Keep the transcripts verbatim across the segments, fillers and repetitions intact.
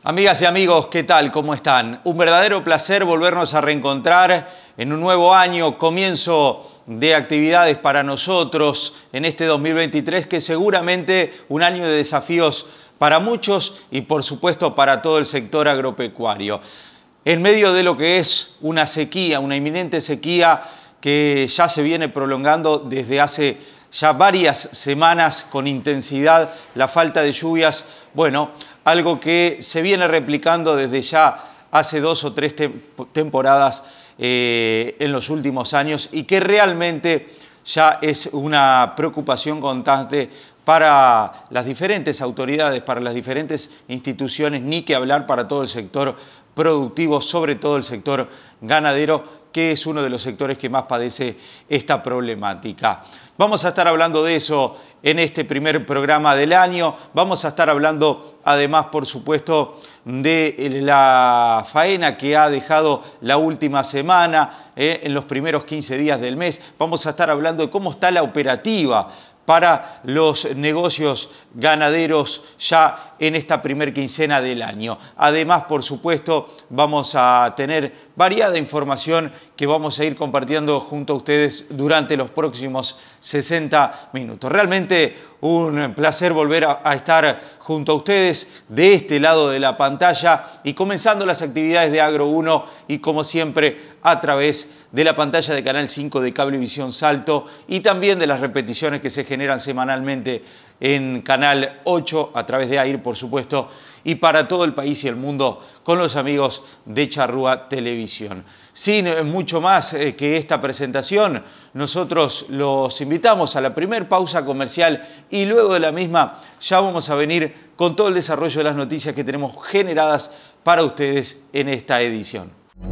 Amigas y amigos, ¿qué tal? ¿Cómo están? Un verdadero placer volvernos a reencontrar en un nuevo año, comienzo de actividades para nosotros en este dos mil veintitrés, que seguramente un año de desafíos para muchos y por supuesto para todo el sector agropecuario. En medio de lo que es una sequía, una inminente sequía que ya se viene prolongando desde hace ya varias semanas con intensidad, la falta de lluvias, bueno, algo que se viene replicando desde ya hace dos o tres te temporadas eh, en los últimos años y que realmente ya es una preocupación constante para las diferentes autoridades, para las diferentes instituciones, ni que hablar para todo el sector productivo, sobre todo el sector ganadero, que es uno de los sectores que más padece esta problemática. Vamos a estar hablando de eso en este primer programa del año. Vamos a estar hablando, además, por supuesto, de la faena que ha dejado la última semana, eh, en los primeros quince días del mes. Vamos a estar hablando de cómo está la operativa para los negocios ganaderos ya en esta primer quincena del año. Además, por supuesto, vamos a tener variada información que vamos a ir compartiendo junto a ustedes durante los próximos sesenta minutos. Realmente un placer volver a, a estar junto a ustedes de este lado de la pantalla y comenzando las actividades de Agro uno y como siempre a través de la pantalla de Canal cinco de Cablevisión Salto y también de las repeticiones que se generan semanalmente en Canal ocho a través de AIR, por supuesto, y para todo el país y el mundo con los amigos de Charrúa Televisión. Sin mucho más eh, que esta presentación, nosotros los invitamos a la primer pausa comercial y luego de la misma ya vamos a venir con todo el desarrollo de las noticias que tenemos generadas para ustedes en esta edición.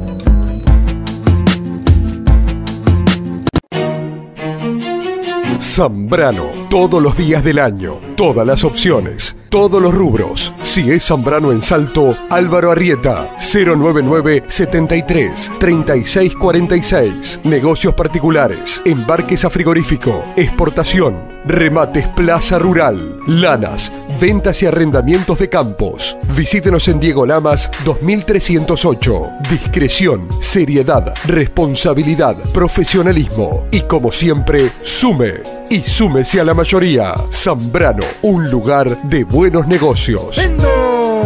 Zambrano, todos los días del año, todas las opciones, todos los rubros. Si es Zambrano en Salto, Álvaro Arrieta, cero nueve nueve, setenta y tres, treinta y seis cuarenta y seis. Negocios particulares, embarques a frigorífico, exportación, remates Plaza Rural, lanas, ventas y arrendamientos de campos. Visítenos en Diego Lamas dos mil trescientos ocho. Discreción, seriedad, responsabilidad, profesionalismo y como siempre, sume. Y súmese a la mayoría. Zambrano, un lugar de buenos negocios. ¡Vendo!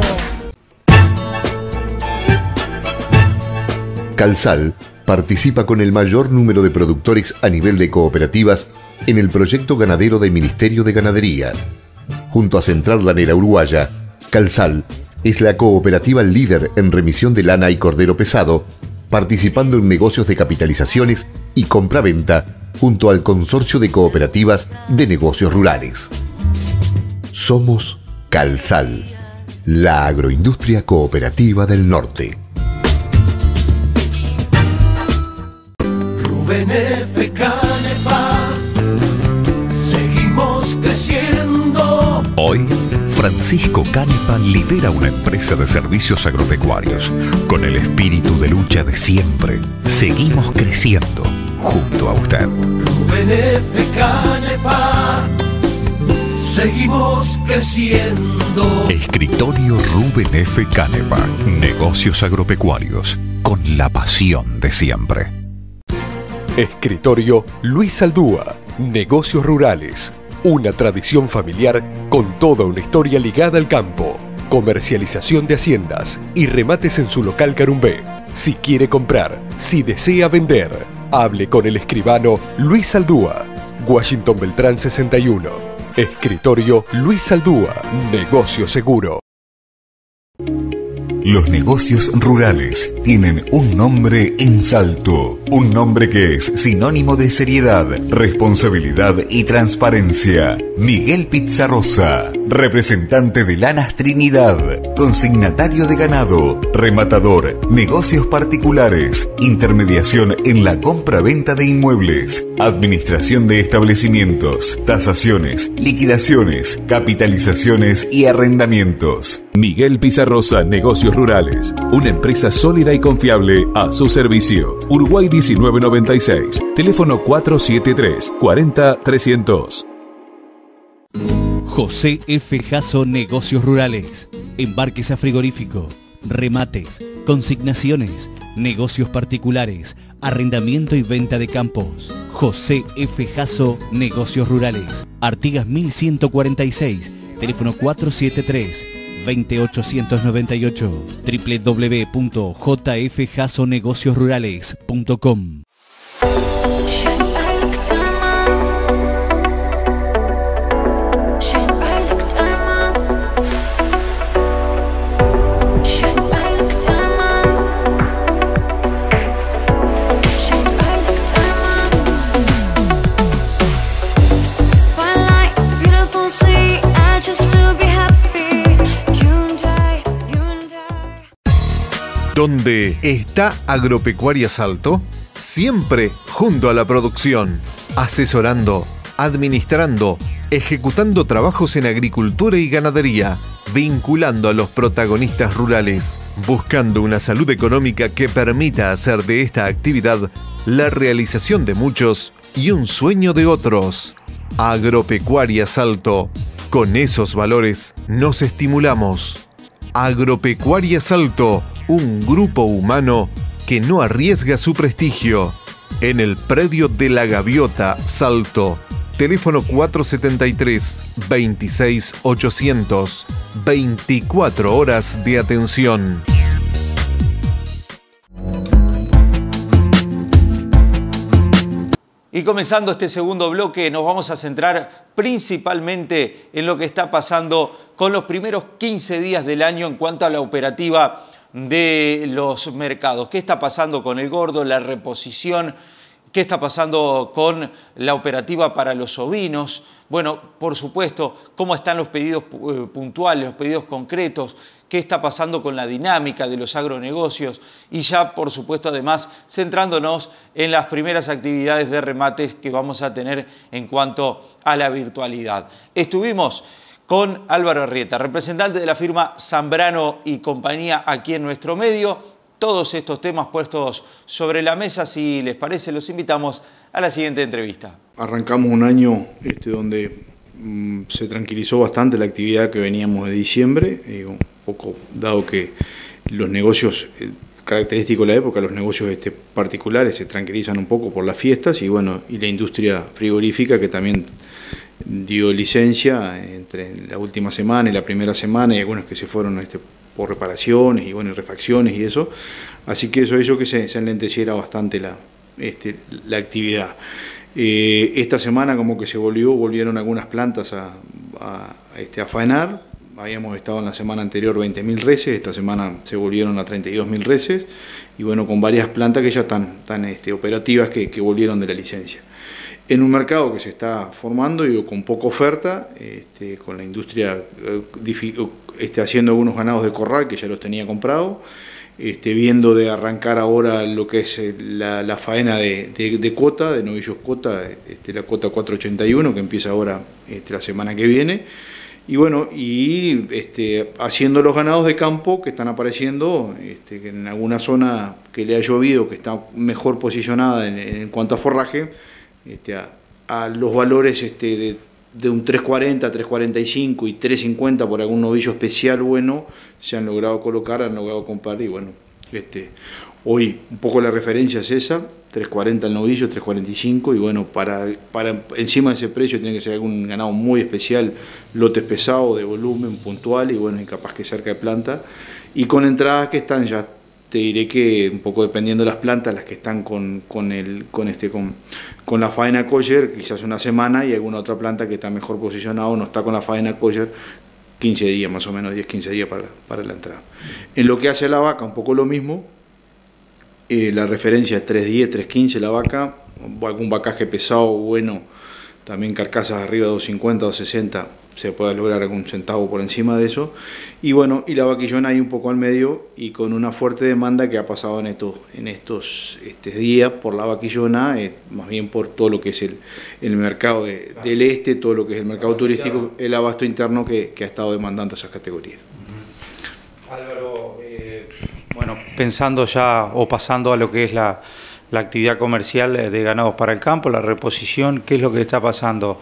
Calsal participa con el mayor número de productores a nivel de cooperativas en el proyecto ganadero del Ministerio de Ganadería. Junto a Central Lanera Uruguaya, Calsal es la cooperativa líder en remisión de lana y cordero pesado, participando en negocios de capitalizaciones y compraventa junto al Consorcio de Cooperativas de Negocios Rurales. Somos Calsal, la agroindustria cooperativa del norte. Rubén F. Canepa, seguimos creciendo. Hoy, Francisco Canepa lidera una empresa de servicios agropecuarios. Con el espíritu de lucha de siempre, seguimos creciendo junto a usted. Rubén F. Canepa, seguimos creciendo. Escritorio Rubén F. Canepa, negocios agropecuarios, con la pasión de siempre. Escritorio Luis Aldúa, negocios rurales. Una tradición familiar con toda una historia ligada al campo. Comercialización de haciendas y remates en su local Carumbé. Si quiere comprar, si desea vender, hable con el escribano Luis Aldúa. Washington Beltrán sesenta y uno. Escritorio Luis Aldúa, negocio seguro. Los negocios rurales tienen un nombre en Salto, un nombre que es sinónimo de seriedad, responsabilidad y transparencia. Miguel Pizarrosa, representante de Lanas Trinidad, consignatario de ganado, rematador, negocios particulares, intermediación en la compra-venta de inmuebles, administración de establecimientos, tasaciones, liquidaciones, capitalizaciones y arrendamientos. Miguel Pizarrosa, negocios rurales, una empresa sólida y confiable a su servicio. Uruguay diecinueve noventa y seis, teléfono cuatro siete tres, cuarenta, trescientos. José F. Jasso, negocios rurales. embarques a frigorífico, remates, consignaciones, negocios particulares, arrendamiento y venta de campos. José F. Jasso, Negocios Rurales. Artigas mil ciento cuarenta y seis, teléfono cuatro siete tres, dos ocho nueve ocho, w w w punto j f jasso negocios rurales punto com. ¿Dónde está Agropecuaria Salto? Siempre junto a la producción, asesorando, administrando, ejecutando trabajos en agricultura y ganadería, vinculando a los protagonistas rurales, buscando una salud económica que permita hacer de esta actividad la realización de muchos y un sueño de otros. Agropecuaria Salto. Con esos valores nos estimulamos. Agropecuaria Salto, un grupo humano que no arriesga su prestigio. En el predio de La Gaviota, Salto. Teléfono cuatro siete tres, veintiséis ochocientos. veinticuatro horas de atención. Y comenzando este segundo bloque, nos vamos a centrar principalmente en lo que está pasando con los primeros quince días del año en cuanto a la operativa de los mercados. ¿Qué está pasando con el gordo, la reposición? ¿Qué está pasando con la operativa para los ovinos? Bueno, por supuesto, ¿cómo están los pedidos puntuales, los pedidos concretos? ¿Qué está pasando con la dinámica de los agronegocios? Y ya, por supuesto, además, centrándonos en las primeras actividades de remates que vamos a tener en cuanto a la virtualidad. Estuvimos con Álvaro Arrieta, representante de la firma Zambrano y compañía aquí en nuestro medio. Todos estos temas puestos sobre la mesa, si les parece, los invitamos a la siguiente entrevista. Arrancamos un año este, donde mmm, se tranquilizó bastante la actividad que veníamos de diciembre, eh, un poco dado que los negocios, eh, característico de la época, los negocios este, particulares se tranquilizan un poco por las fiestas y bueno, y la industria frigorífica que también dio licencia entre la última semana y la primera semana y algunos que se fueron este, por reparaciones y bueno, refacciones y eso, así que eso hizo que se, se enlenteciera bastante la, este, la actividad. Eh, esta semana como que se volvió, volvieron algunas plantas a, a, a, este, a faenar. Habíamos estado en la semana anterior veinte mil reses, esta semana se volvieron a treinta y dos mil reses y bueno, con varias plantas que ya están, están este, operativas que, que volvieron de la licencia. En un mercado que se está formando y con poca oferta, este, con la industria este, haciendo algunos ganados de corral que ya los tenía comprado, este, viendo de arrancar ahora lo que es la, la faena de, de, de cuota, de novillos cuota, este, la cuota cuatrocientos ochenta y uno que empieza ahora este, la semana que viene. Y bueno, y este, haciendo los ganados de campo que están apareciendo, este, que en alguna zona que le ha llovido, que está mejor posicionada en, en cuanto a forraje, este, a, a los valores este, de, de un tres cuarenta, tres cuarenta y cinco y tres cincuenta por algún novillo especial bueno, se han logrado colocar, han logrado comprar y bueno, este, hoy un poco la referencia es esa, tres cuarenta el novillo, tres cuarenta y cinco y bueno, para, para encima de ese precio tiene que ser algún ganado muy especial, lotes pesados, de volumen, puntual y bueno, y capaz que cerca de planta y con entradas que están ya, te diré que un poco dependiendo de las plantas, las que están con, con, el, con, este, con, con la faena kosher, quizás una semana y alguna otra planta que está mejor posicionada o no está con la faena kosher, quince días más o menos, diez, quince días para, para la entrada. En lo que hace la vaca, un poco lo mismo. Eh, la referencia es tres diez, tres quince la vaca, algún vacaje pesado, bueno, también carcasas arriba de dos cincuenta, dos sesenta, se puede lograr algún centavo por encima de eso, y bueno, y la vaquillona ahí un poco al medio, y con una fuerte demanda que ha pasado en estos, en estos este, días por la vaquillona, eh, más bien por todo lo que es el, el mercado de, del este, todo lo que es el mercado turístico, el abasto interno que, que ha estado demandando esas categorías. Uh-huh. Álvaro, eh, bueno, pensando ya o pasando a lo que es la, la actividad comercial de ganados para el campo, la reposición, ¿qué es lo que está pasando?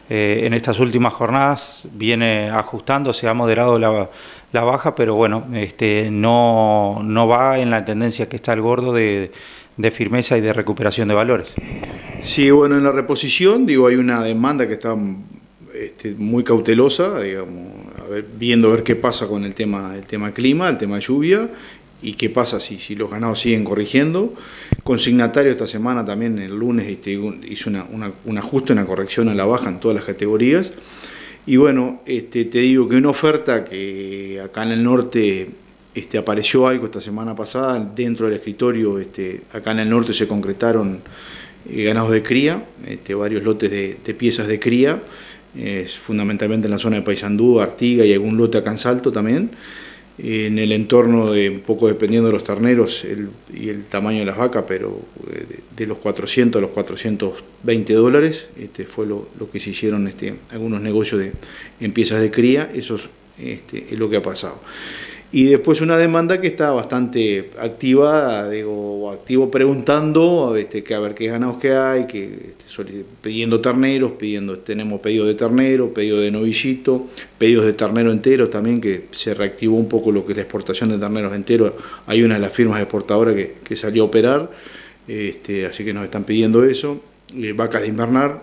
eh, en estas últimas jornadas viene ajustando, se ha moderado la, la baja, pero bueno, este, no, no va en la tendencia que está el gordo de, de firmeza y de recuperación de valores. Sí, bueno, en la reposición, digo, hay una demanda que está este, muy cautelosa, digamos, a ver, viendo a ver qué pasa con el tema, el tema clima, el tema lluvia, y qué pasa si, si los ganados siguen corrigiendo. Consignatario esta semana también, el lunes, este, hizo una, una, un ajuste, una corrección a la baja en todas las categorías. Y bueno, este, te digo que una oferta que acá en el norte este, apareció algo esta semana pasada, dentro del escritorio, este, acá en el norte se concretaron eh, ganados de cría, este, varios lotes de, de piezas de cría, eh, fundamentalmente en la zona de Paysandú, Artigas y algún lote acá en Salto también. En el entorno de, un poco dependiendo de los terneros el, y el tamaño de las vacas, pero de, de los cuatrocientos a los cuatrocientos veinte dólares, este, fue lo, lo que se hicieron este, algunos negocios de, en piezas de cría, eso este, es lo que ha pasado. Y después una demanda que está bastante activa, digo, activo preguntando este, que a ver qué ganados que hay, que este, pidiendo terneros, pidiendo, tenemos pedidos de ternero, pedidos de novillito, pedidos de ternero entero también, que se reactivó un poco lo que es la exportación de terneros enteros. Hay una de las firmas exportadoras que, que salió a operar, este, así que nos están pidiendo eso, eh, vacas de invernar.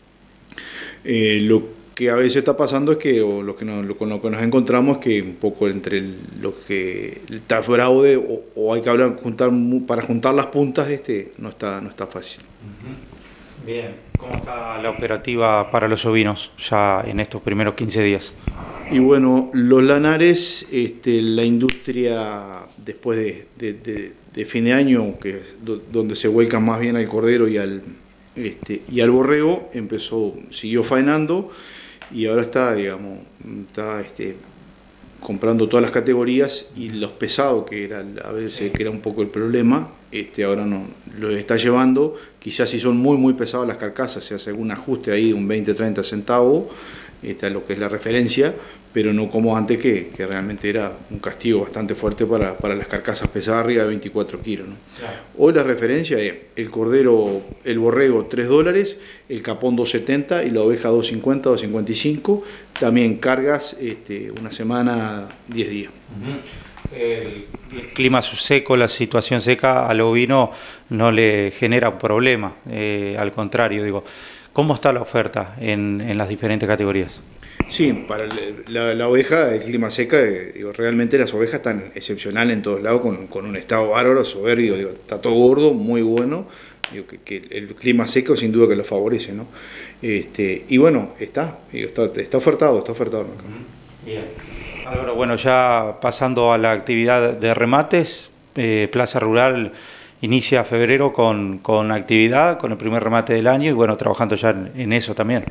Eh, lo que a veces está pasando es que, o lo que nos, lo, con lo que nos encontramos es que un poco entre el, lo que está bravo de, o, o hay que hablar, juntar, para juntar las puntas, este, no está, no está fácil. Uh-huh. Bien, ¿cómo está la operativa para los ovinos ya en estos primeros quince días? Y bueno, los lanares, este, la industria después de, de, de, de fin de año, que es do, donde se vuelcan más bien al cordero y al, este, y al borrego, empezó, siguió faenando. Y ahora está, digamos, está este, comprando todas las categorías, y los pesados, que era a veces que era un poco el problema, este, ahora no los está llevando. Quizás si son muy muy pesados las carcasas se hace algún ajuste ahí de un veinte a treinta centavos, esta es lo que es la referencia, pero no como antes, que, que realmente era un castigo bastante fuerte para, para las carcasas pesadas arriba de veinticuatro kilos, ¿no? Claro. Hoy la referencia es el cordero, el borrego tres dólares, el capón dos setenta y la oveja dos cincuenta, dos cincuenta y cinco, también cargas este, una semana, diez días. Uh-huh. El, el clima seco, la situación seca al ovino no le genera un problema, eh, al contrario, digo, ¿cómo está la oferta en, en las diferentes categorías? Sí, para la, la oveja, el clima seca, digo, realmente las ovejas están excepcionales en todos lados, con, con un estado bárbaro, soberbio, digo, está todo gordo, muy bueno, digo, que, que el clima seco sin duda que lo favorece, ¿no? Este, y bueno, está, digo, está, está ofertado, está ofertado. Bien. Álvaro, bueno, ya pasando a la actividad de remates, eh, Plaza Rural inicia febrero con, con actividad, con el primer remate del año, y bueno, trabajando ya en, en eso también.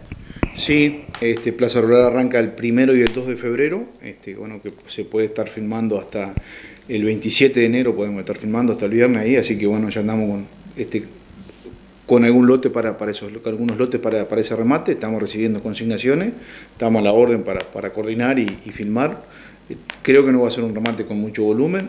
Sí, este, Plaza Rural arranca el primero y el dos de febrero, este, bueno, que se puede estar filmando hasta el veintisiete de enero, podemos estar filmando hasta el viernes ahí, así que bueno, ya andamos con, este, con algún lote para, para esos, algunos lotes para, para ese remate, estamos recibiendo consignaciones, estamos a la orden para, para coordinar y, y filmar. Creo que no va a ser un remate con mucho volumen.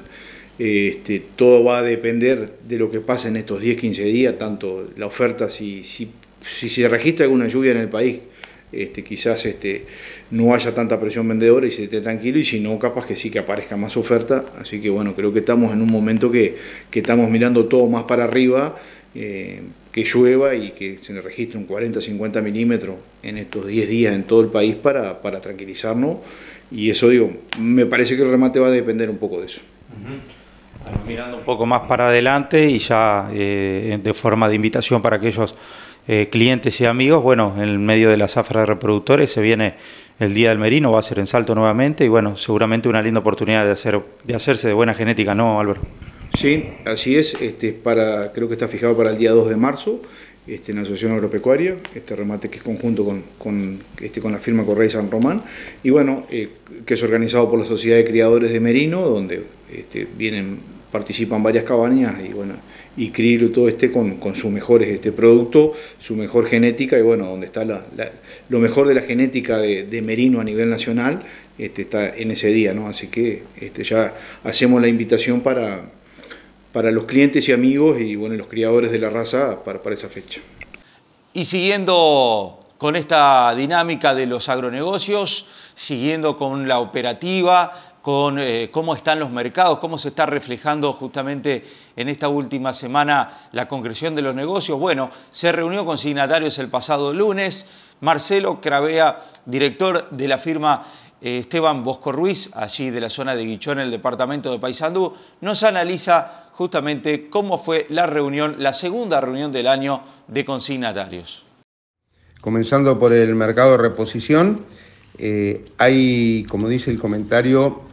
Este, todo va a depender de lo que pase en estos diez a quince días, tanto la oferta, si, si, si se registra alguna lluvia en el país, este, quizás este, no haya tanta presión vendedora y se esté tranquilo, y si no, capaz que sí que aparezca más oferta. Así que bueno, creo que estamos en un momento que, que estamos mirando todo más para arriba, eh, que llueva y que se le registre un cuarenta a cincuenta milímetros en estos diez días en todo el país para, para tranquilizarnos, y eso, digo, me parece que el remate va a depender un poco de eso. Uh-huh. Bueno, mirando un poco más para adelante y ya eh, de forma de invitación para aquellos eh, clientes y amigos, bueno, en el medio de la zafra de reproductores se viene el Día del Merino, va a ser en Salto nuevamente, y bueno, seguramente una linda oportunidad de, hacer, de hacerse de buena genética, ¿no, Álvaro? Sí, así es, este, para, creo que está fijado para el día dos de marzo, este, en la Asociación Agropecuaria, este remate que es conjunto con, con, este, con la firma Correa y San Román, y bueno, eh, que es organizado por la Sociedad de Criadores de Merino, donde este, vienen, participan varias cabañas, y bueno, y Crío todo este con, con sus mejores este, productos, su mejor genética, y bueno, donde está la, la, lo mejor de la genética de, de Merino a nivel nacional, este, está en ese día, ¿no? Así que este, ya hacemos la invitación para, para los clientes y amigos y bueno, los criadores de la raza para, para esa fecha. Y siguiendo con esta dinámica de los agronegocios, siguiendo con la operativa, con eh, cómo están los mercados, cómo se está reflejando justamente en esta última semana la concreción de los negocios. Bueno, se reunió con signatarios el pasado lunes. Marcelo Cravea, director de la firma eh, Esteban Bosco Ruiz, allí de la zona de Guichón, en el departamento de Paysandú, nos analiza justamente cómo fue la reunión, la segunda reunión del año de consignatarios. Comenzando por el mercado de reposición, eh, hay, como dice el comentario,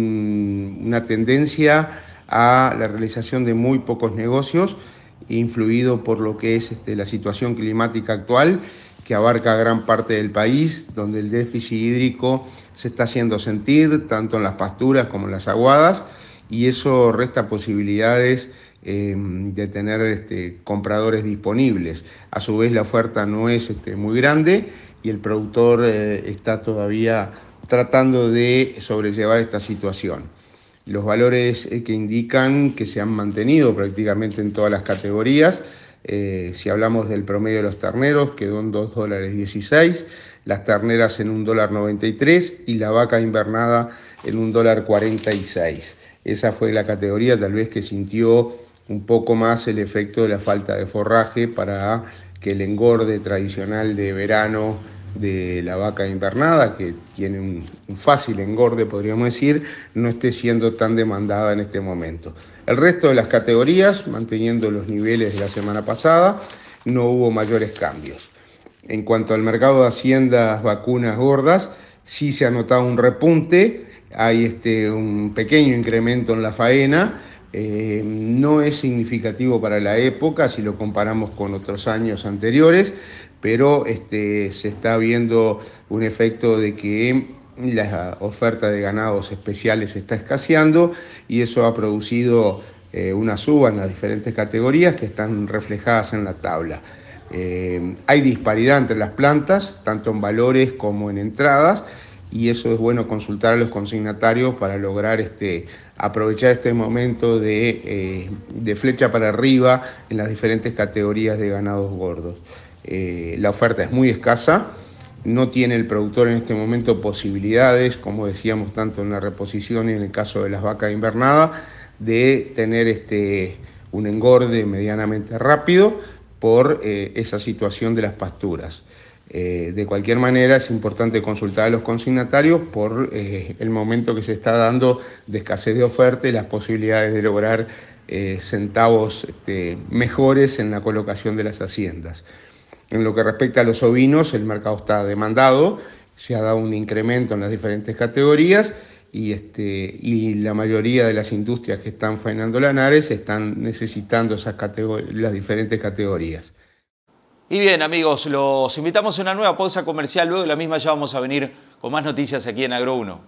un, una tendencia a la realización de muy pocos negocios, influido por lo que es este, la situación climática actual, que abarca gran parte del país, donde el déficit hídrico se está haciendo sentir, tanto en las pasturas como en las aguadas, y eso resta posibilidades eh, de tener este, compradores disponibles. A su vez, la oferta no es este, muy grande y el productor eh, está todavía tratando de sobrellevar esta situación. Los valores eh, que indican que se han mantenido prácticamente en todas las categorías. Eh, si hablamos del promedio de los terneros, quedó en dos dólares dieciséis, las terneras en un dólar noventa y tres y la vaca invernada en un dólar cuarenta y seis. Esa fue la categoría tal vez que sintió un poco más el efecto de la falta de forraje para que el engorde tradicional de verano de la vaca invernada, que tiene un, un fácil engorde, podríamos decir, no esté siendo tan demandada en este momento. El resto de las categorías, manteniendo los niveles de la semana pasada, no hubo mayores cambios. En cuanto al mercado de haciendas vacunas gordas, sí se ha notado un repunte, hay este, un pequeño incremento en la faena, eh, no es significativo para la época si lo comparamos con otros años anteriores, pero este, se está viendo un efecto de que la oferta de ganados especiales está escaseando y eso ha producido eh, una suba en las diferentes categorías que están reflejadas en la tabla. Eh, hay disparidad entre las plantas, tanto en valores como en entradas, y eso es bueno consultar a los consignatarios para lograr este, aprovechar este momento de, eh, de flecha para arriba en las diferentes categorías de ganados gordos. Eh, la oferta es muy escasa, no tiene el productor en este momento posibilidades, como decíamos tanto en la reposición y en el caso de las vacas invernadas, de tener este, un engorde medianamente rápido por eh, esa situación de las pasturas. Eh, de cualquier manera es importante consultar a los consignatarios por eh, el momento que se está dando de escasez de oferta y las posibilidades de lograr eh, centavos este, mejores en la colocación de las haciendas. En lo que respecta a los ovinos, el mercado está demandado, se ha dado un incremento en las diferentes categorías y, este, y la mayoría de las industrias que están faenando lanares están necesitando esas las diferentes categorías. Y bien, amigos, los invitamos a una nueva pausa comercial. Luego de la misma ya vamos a venir con más noticias aquí en Agro uno.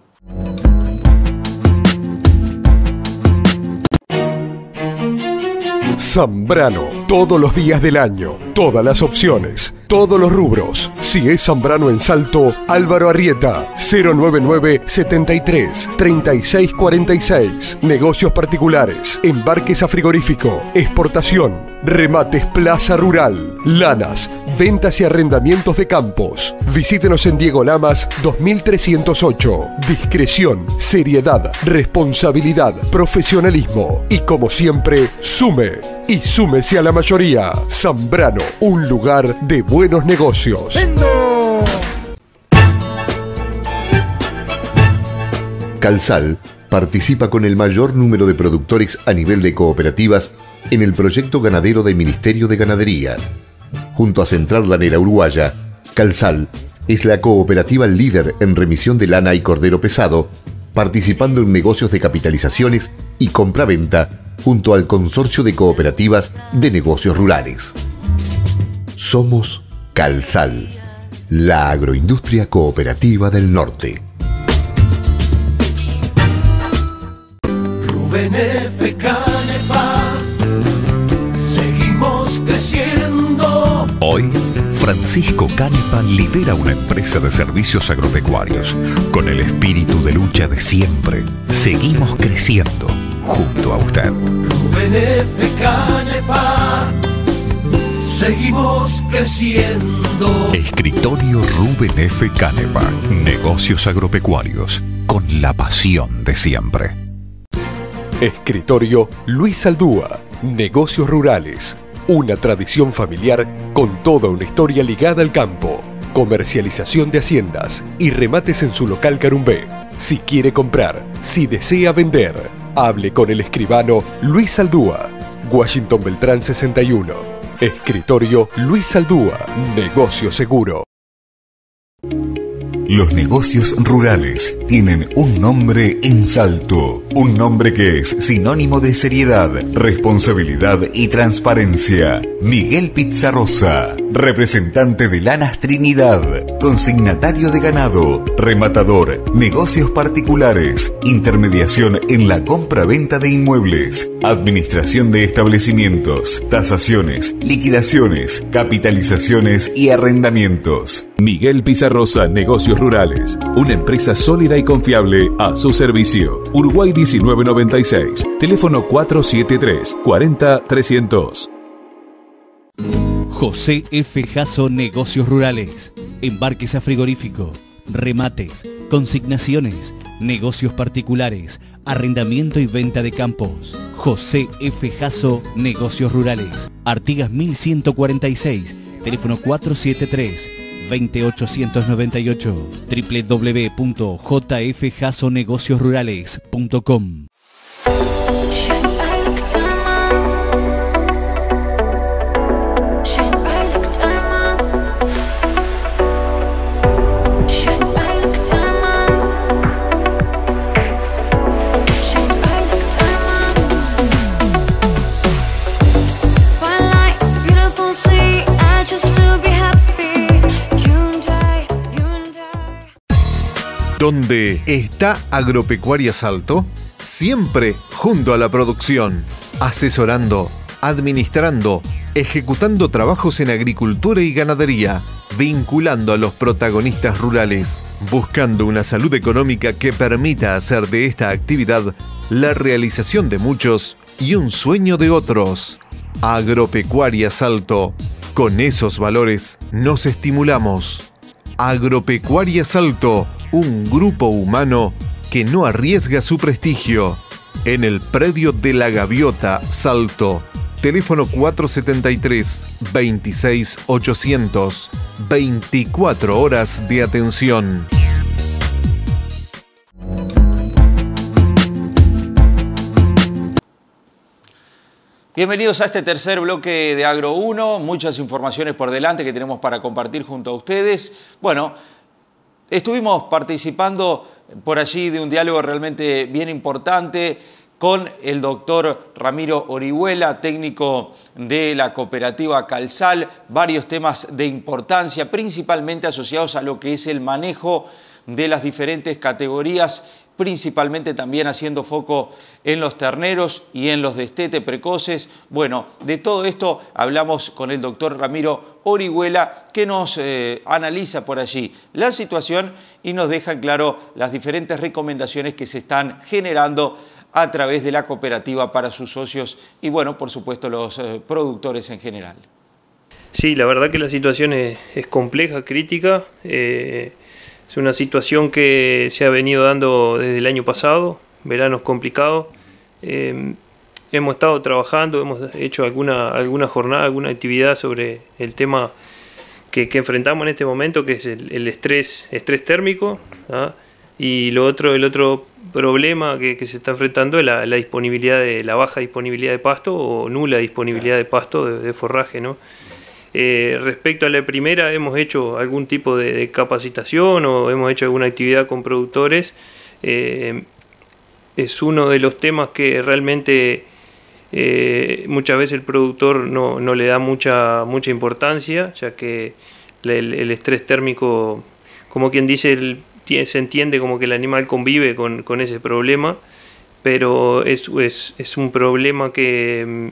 Zambrano, todos los días del año, todas las opciones, todos los rubros. Si es Zambrano en Salto, Álvaro Arrieta, cero nueve nueve, setenta y tres, treinta y seis cuarenta y seis. Negocios particulares, embarques a frigorífico, exportación, remates Plaza Rural, lanas, ventas y arrendamientos de campos. Visítenos en Diego Lamas dos mil trescientos ocho. Discreción, seriedad, responsabilidad, profesionalismo y como siempre, sume y súmese a la mayoría. Zambrano, un lugar de buenos negocios. ¡Vendo! Calsal participa con el mayor número de productores a nivel de cooperativas en el proyecto ganadero del Ministerio de Ganadería. Junto a Central Lanera Uruguaya, Calsal es la cooperativa líder en remisión de lana y cordero pesado, participando en negocios de capitalizaciones y compraventa junto al Consorcio de Cooperativas de Negocios Rurales. Somos Calsal, la agroindustria cooperativa del norte. Rubén F. Canepa, seguimos creciendo. Hoy, Francisco Canepa lidera una empresa de servicios agropecuarios. Con el espíritu de lucha de siempre, seguimos creciendo junto a usted. Rubén F. Canepa, seguimos creciendo. Escritorio Rubén F. Canepa. Negocios agropecuarios, con la pasión de siempre. Escritorio Luis Aldúa. Negocios rurales. Una tradición familiar con toda una historia ligada al campo. Comercialización de haciendas y remates en su local Carumbé. Si quiere comprar, si desea vender, hable con el escribano Luis Aldúa. Washington Beltrán sesenta y uno. Escritorio Luis Aldúa. Negocio seguro. Los negocios rurales tienen un nombre en Salto, un nombre que es sinónimo de seriedad, responsabilidad y transparencia. Miguel Pizarrosa, representante de Lanas Trinidad, consignatario de ganado, rematador, negocios particulares, intermediación en la compra-venta de inmuebles, administración de establecimientos, tasaciones, liquidaciones, capitalizaciones y arrendamientos. Miguel Pizarrosa, Negocios Rurales, una empresa sólida y confiable a su servicio. Uruguay diecinueve noventa y seis, teléfono cuatro siete tres, cuarenta, trescientos. José F. Jasso Negocios Rurales, embarques a frigorífico, remates, consignaciones, negocios particulares, arrendamiento y venta de campos. José F. Jasso Negocios Rurales, Artigas mil ciento cuarenta y seis, teléfono cuatro siete tres, veinte ochocientos noventa y ocho, doble u doble u doble u punto j f jasso negocios rurales punto com. Donde está Agropecuaria Salto, siempre junto a la producción, asesorando, administrando, ejecutando trabajos en agricultura y ganadería, vinculando a los protagonistas rurales, buscando una salud económica que permita hacer de esta actividad la realización de muchos y un sueño de otros. Agropecuaria Salto, con esos valores nos estimulamos. Agropecuaria Salto, un grupo humano que no arriesga su prestigio. En el predio de La Gaviota, Salto. Teléfono cuatro siete tres, veintiséis ochocientos. veinticuatro horas de atención. Bienvenidos a este tercer bloque de Agro uno. Muchas informaciones por delante que tenemos para compartir junto a ustedes. Bueno, estuvimos participando por allí de un diálogo realmente bien importante con el doctor Ramiro Orihuela, técnico de la cooperativa Calsal, varios temas de importancia, principalmente asociados a lo que es el manejo de las diferentes categorías, principalmente también haciendo foco en los terneros y en los destete precoces. Bueno, de todo esto hablamos con el doctor Ramiro Orihuela, que nos eh, analiza por allí la situación y nos deja en claro las diferentes recomendaciones que se están generando a través de la cooperativa para sus socios y, bueno, por supuesto, los eh, productores en general. Sí, la verdad que la situación es, es compleja, crítica. Eh, es una situación que se ha venido dando desde el año pasado, veranos complicados. Eh, hemos estado trabajando, hemos hecho alguna, alguna jornada, alguna actividad sobre el tema que, que enfrentamos en este momento, que es el, el estrés, estrés térmico, ¿ah? Y lo otro, el otro problema que, que se está enfrentando es la, la disponibilidad de la baja disponibilidad de pasto o nula disponibilidad de pasto, de, de forraje, ¿no? Eh, respecto a la primera, hemos hecho algún tipo de, de capacitación o hemos hecho alguna actividad con productores. Eh, es uno de los temas que realmente eh, muchas veces el productor no, no le da mucha, mucha importancia, ya que el, el estrés térmico, como quien dice, el, se entiende como que el animal convive con, con ese problema, pero es, es, es un problema que,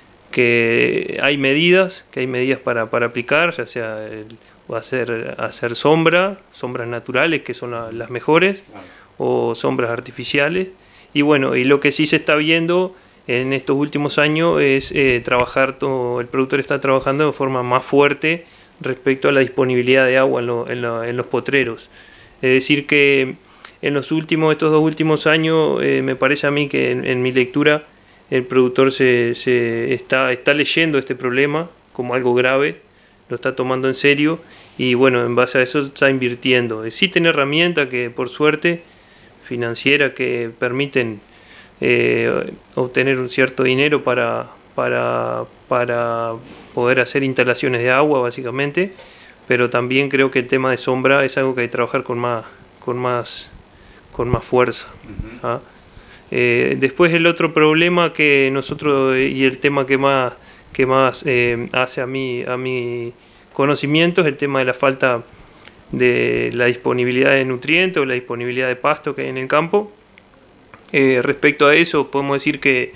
que hay medidas, que hay medidas para, para aplicar, ya sea el, o hacer, hacer sombra, sombras naturales, que son la, las mejores, o sombras artificiales. Y bueno, y lo que sí se está viendo en estos últimos años es eh, trabajar, todo, el productor está trabajando de forma más fuerte respecto a la disponibilidad de agua en, lo, en, lo, en los potreros. Es decir que en los últimos, estos dos últimos años, eh, me parece a mí que en, en mi lectura el productor se, se está, está leyendo este problema como algo grave, lo está tomando en serio y bueno, en base a eso está invirtiendo. Existen herramientas que por suerte financieras que permiten eh, obtener un cierto dinero para, para, para poder hacer instalaciones de agua básicamente, pero también creo que el tema de sombra es algo que hay que trabajar con más, con más, con más fuerza. Uh-huh. ¿Ah? Eh, después el otro problema que nosotros, y el tema que más, que más eh, hace a mi, a mi conocimiento es el tema de la falta de la disponibilidad de nutrientes o la disponibilidad de pasto que hay en el campo. Eh, respecto a eso podemos decir que,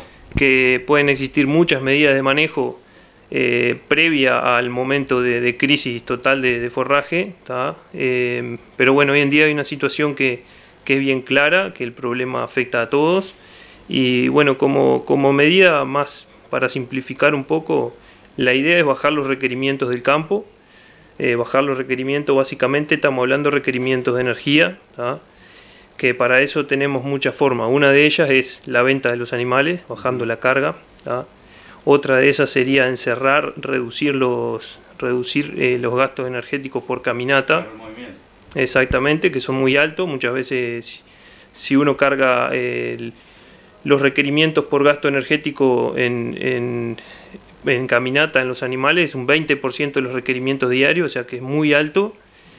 que pueden existir muchas medidas de manejo eh, previa al momento de, de crisis total de, de forraje, eh, pero bueno, hoy en día hay una situación que que es bien clara, que el problema afecta a todos y bueno, como, como medida más para simplificar un poco, la idea es bajar los requerimientos del campo, eh, bajar los requerimientos, básicamente estamos hablando de requerimientos de energía, ¿tá? Que para eso tenemos muchas formas, una de ellas es la venta de los animales, bajando la carga, ¿tá? Otra de esas sería encerrar, reducir los, reducir, eh, los gastos energéticos por caminata. Exactamente, que son muy altos. Muchas veces si uno carga eh, los requerimientos por gasto energético en, en, en caminata en los animales, es un veinte por ciento de los requerimientos diarios, o sea que es muy alto.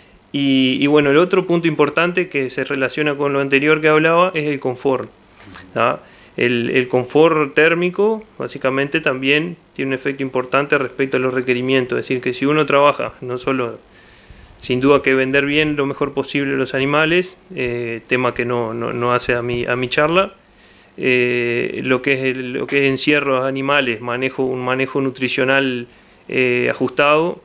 Y, y bueno, el otro punto importante que se relaciona con lo anterior que hablaba es el confort, ¿tá? El, el confort térmico básicamente también tiene un efecto importante respecto a los requerimientos, es decir que si uno trabaja no solo sin duda que vender bien lo mejor posible los animales, eh, tema que no, no, no hace a mi, a mi charla, eh, lo, que es el, lo que es encierro de animales, manejo, un manejo nutricional eh, ajustado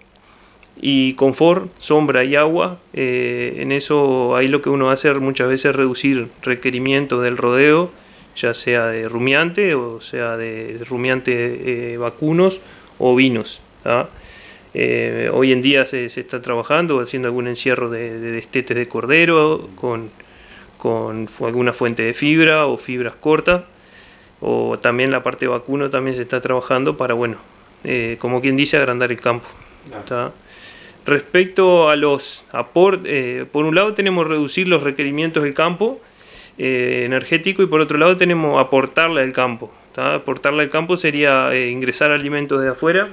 y confort, sombra y agua, eh, en eso ahí lo que uno hace muchas veces es reducir requerimientos del rodeo, ya sea de rumiante o sea de rumiante eh, vacunos o ovinos, ¿tá? Eh, hoy en día se, se está trabajando, haciendo algún encierro de, de destetes de cordero con, con alguna fuente de fibra o fibras cortas, o también la parte de vacuno también se está trabajando para, bueno, eh, como quien dice, agrandar el campo. ¿Tá? Respecto a los aportes, eh, por un lado tenemos reducir los requerimientos del campo eh, energético y por otro lado tenemos aportarle al campo. ¿Tá? Aportarle al campo sería eh, ingresar alimentos de afuera.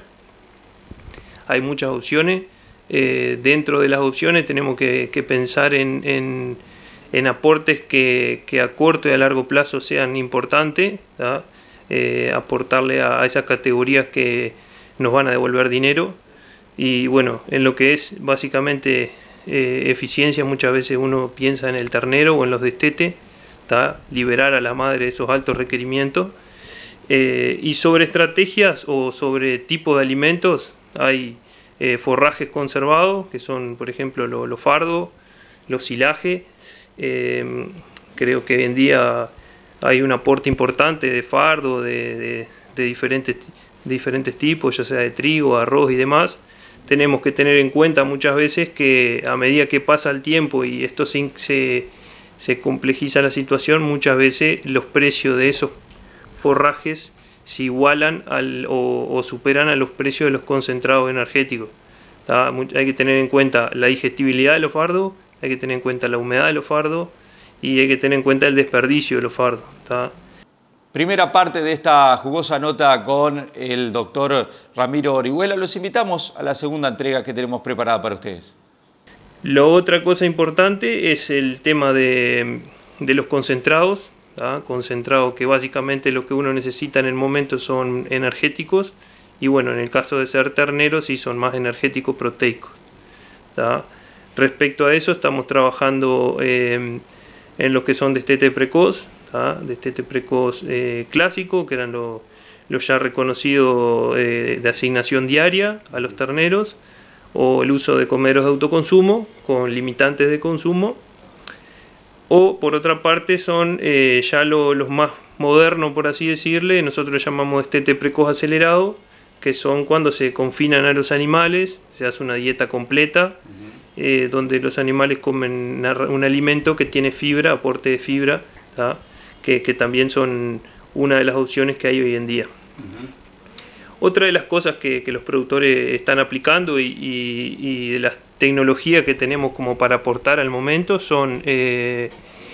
Hay muchas opciones, eh, dentro de las opciones tenemos que, que pensar en, en, en aportes que, que a corto y a largo plazo sean importantes, eh, aportarle a, a esas categorías que nos van a devolver dinero y bueno, en lo que es básicamente eh, eficiencia muchas veces uno piensa en el ternero o en los destetes, liberar a la madre de esos altos requerimientos eh, y sobre estrategias o sobre tipo de alimentos hay eh, forrajes conservados, que son, por ejemplo, los lo fardos, los silajes. Eh, creo que hoy en día hay un aporte importante de fardo, de, de, de, diferentes, de diferentes tipos, ya sea de trigo, arroz y demás. Tenemos que tener en cuenta muchas veces que a medida que pasa el tiempo y esto se, se, se complejiza la situación, muchas veces los precios de esos forrajes se igualan al, o, o superan a los precios de los concentrados energéticos. ¿Tá? Hay que tener en cuenta la digestibilidad de los fardos, hay que tener en cuenta la humedad de los fardos y hay que tener en cuenta el desperdicio de los fardos. ¿Tá? Primera parte de esta jugosa nota con el doctor Ramiro Orihuela. Los invitamos a la segunda entrega que tenemos preparada para ustedes. La otra cosa importante es el tema de, de los concentrados. ¿tá? Concentrados que básicamente lo que uno necesita en el momento son energéticos y bueno, en el caso de ser terneros sí son más energéticos proteicos. ¿tá? Respecto a eso estamos trabajando eh, en lo que son destete precoz, ¿tá? destete precoz eh, clásico, que eran los lo ya reconocidos eh, de asignación diaria a los terneros, o el uso de comeros de autoconsumo con limitantes de consumo. O por otra parte son eh, ya lo, los más modernos, por así decirle, nosotros le llamamos destete precoz acelerado, que son cuando se confinan a los animales, se hace una dieta completa, uh-huh. eh, donde los animales comen un alimento que tiene fibra, aporte de fibra, ¿tá? que, que también son una de las opciones que hay hoy en día. Uh-huh. Otra de las cosas que, que los productores están aplicando y, y, y de las tecnologías que tenemos como para aportar al momento son, eh,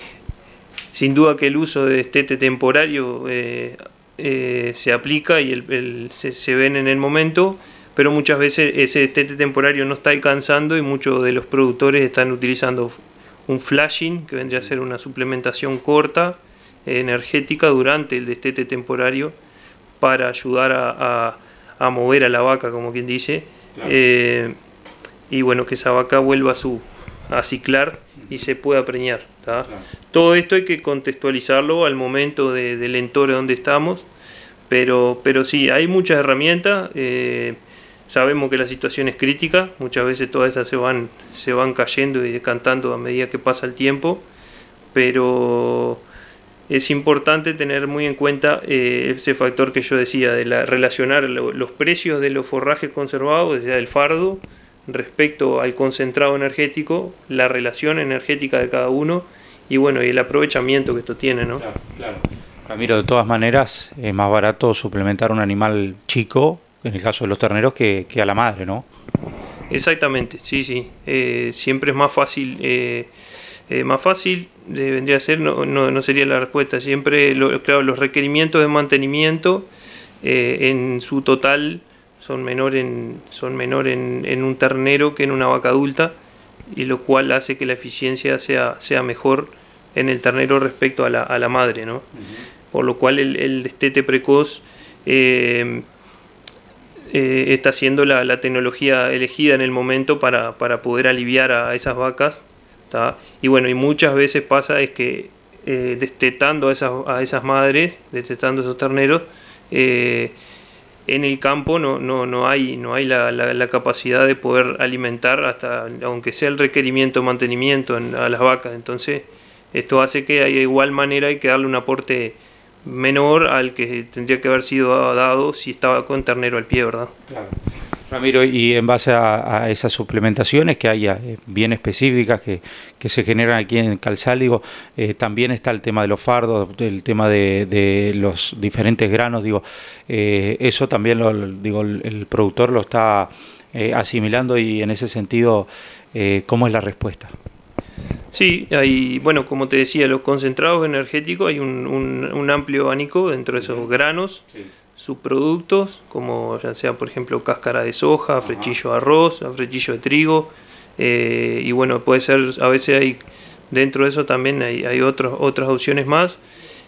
sin duda que el uso de destete temporario eh, eh, se aplica y el, el, se, se ven en el momento, pero muchas veces ese destete temporario no está alcanzando y muchos de los productores están utilizando un flashing, que vendría a ser una suplementación corta, eh, energética durante el destete temporario, para ayudar a, a, a mover a la vaca, como quien dice, claro. eh, y bueno, que esa vaca vuelva a, su, a ciclar y se pueda preñar. Claro. Todo esto hay que contextualizarlo al momento de, del entorno donde estamos, pero, pero sí, hay muchas herramientas, eh, sabemos que la situación es crítica, muchas veces todas estas se van, se van cayendo y decantando a medida que pasa el tiempo, pero es importante tener muy en cuenta eh, ese factor que yo decía, de la, relacionar lo, los precios de los forrajes conservados, o sea, el fardo, respecto al concentrado energético, la relación energética de cada uno y bueno, y el aprovechamiento que esto tiene, ¿no? Claro, claro. Ramiro, de todas maneras, es más barato suplementar un animal chico, en el caso de los terneros, que, que a la madre, ¿no? Exactamente, sí, sí. Eh, siempre es más fácil, eh, eh, más fácil eh, vendría a ser, no, no, no sería la respuesta. Siempre, lo, claro, los requerimientos de mantenimiento eh, en su total son menor en son menor en, en un ternero que en una vaca adulta, y lo cual hace que la eficiencia sea, sea mejor en el ternero respecto a la, a la madre, ¿no? Uh-huh. Por lo cual el, el destete precoz eh, eh, está siendo la, la tecnología elegida en el momento para, para poder aliviar a esas vacas, ¿tá? Y bueno, y muchas veces pasa es que eh, destetando a esas, a esas madres, destetando a esos terneros, eh, en el campo no, no, no hay, no hay la, la, la capacidad de poder alimentar, hasta aunque sea el requerimiento de mantenimiento en, a las vacas. Entonces esto hace que de igual manera hay que darle un aporte menor al que tendría que haber sido dado si estaba con ternero al pie, ¿verdad? Claro. Ramiro, y en base a, a esas suplementaciones que hay bien específicas que, que se generan aquí en Calzal, digo, eh, también está el tema de los fardos, el tema de, de los diferentes granos, digo, eh, eso también lo, digo, el, el productor lo está eh, asimilando, y en ese sentido, eh, ¿cómo es la respuesta? Sí, hay, bueno, como te decía, los concentrados energéticos, hay un, un, un amplio abanico dentro de esos granos. Sí. Subproductos, como ya sea por ejemplo cáscara de soja, frechillo de arroz, frechillo de trigo, eh, y bueno, puede ser, a veces hay, dentro de eso también hay, hay otros, otras opciones más,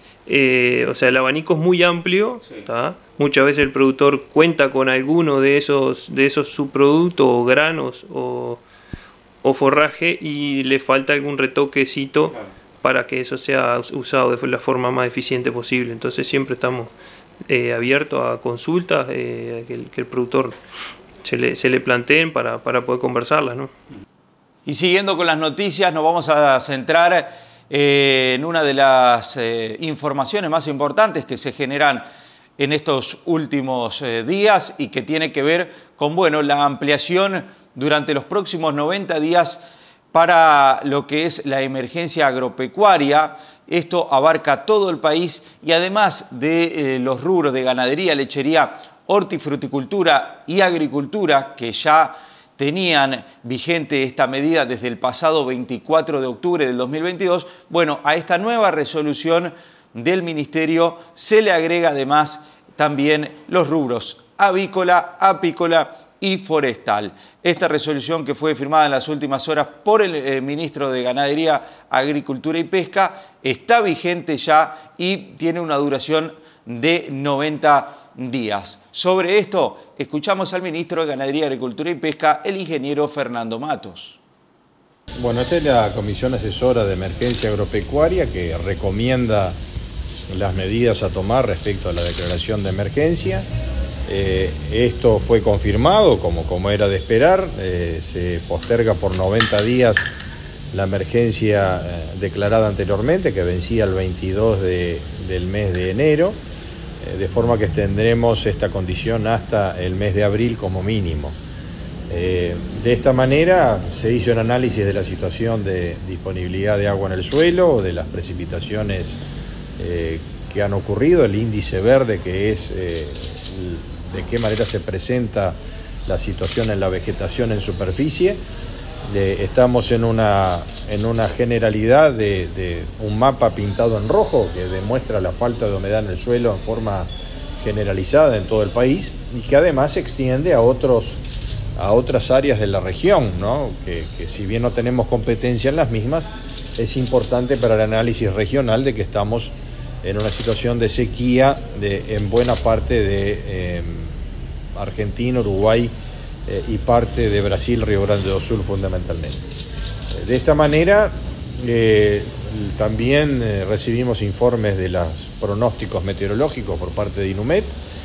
eh, o sea, el abanico es muy amplio, sí. Muchas veces el productor cuenta con alguno de esos, de esos subproductos o granos o, o forraje, y le falta algún retoquecito, claro, para que eso sea usado de la forma más eficiente posible. Entonces siempre estamos Eh, abierto a consultas eh, que, el, que el productor se le, se le planteen para, para poder conversarlas, ¿no? Y siguiendo con las noticias, nos vamos a centrar eh, en una de las eh, informaciones más importantes que se generan en estos últimos eh, días, y que tiene que ver con, bueno, la ampliación durante los próximos noventa días para lo que es la emergencia agropecuaria. Esto abarca todo el país, y además de eh, los rubros de ganadería, lechería, hortifruticultura y agricultura, que ya tenían vigente esta medida desde el pasado veinticuatro de octubre del dos mil veintidós, bueno, a esta nueva resolución del Ministerio se le agrega además también los rubros avícola, apícola y forestal. Esta resolución, que fue firmada en las últimas horas por el eh, ministro de Ganadería, Agricultura y Pesca, está vigente ya y tiene una duración de noventa días. Sobre esto, escuchamos al ministro de Ganadería, Agricultura y Pesca, el ingeniero Fernando Matos. Bueno, esta es la Comisión Asesora de Emergencia Agropecuaria, que recomienda las medidas a tomar respecto a la declaración de emergencia. Eh, esto fue confirmado, como, como era de esperar, eh, se posterga por noventa días la emergencia eh, declarada anteriormente, que vencía el veintidós de, del mes de enero, eh, de forma que tendremos esta condición hasta el mes de abril como mínimo. Eh, de esta manera se hizo un análisis de la situación de disponibilidad de agua en el suelo, de las precipitaciones eh, que han ocurrido, el índice verde, que es eh, de qué manera se presenta la situación en la vegetación en superficie. De, estamos en una, en una generalidad de, de un mapa pintado en rojo que demuestra la falta de humedad en el suelo en forma generalizada en todo el país y que además se extiende a otros a otras áreas de la región, ¿no? que, que si bien no tenemos competencia en las mismas, es importante para el análisis regional de que estamos en una situación de sequía de, en buena parte de eh, Argentina, Uruguay eh, y parte de Brasil, Río Grande do Sul fundamentalmente. De esta manera, eh, también eh, recibimos informes de los pronósticos meteorológicos por parte de INUMET.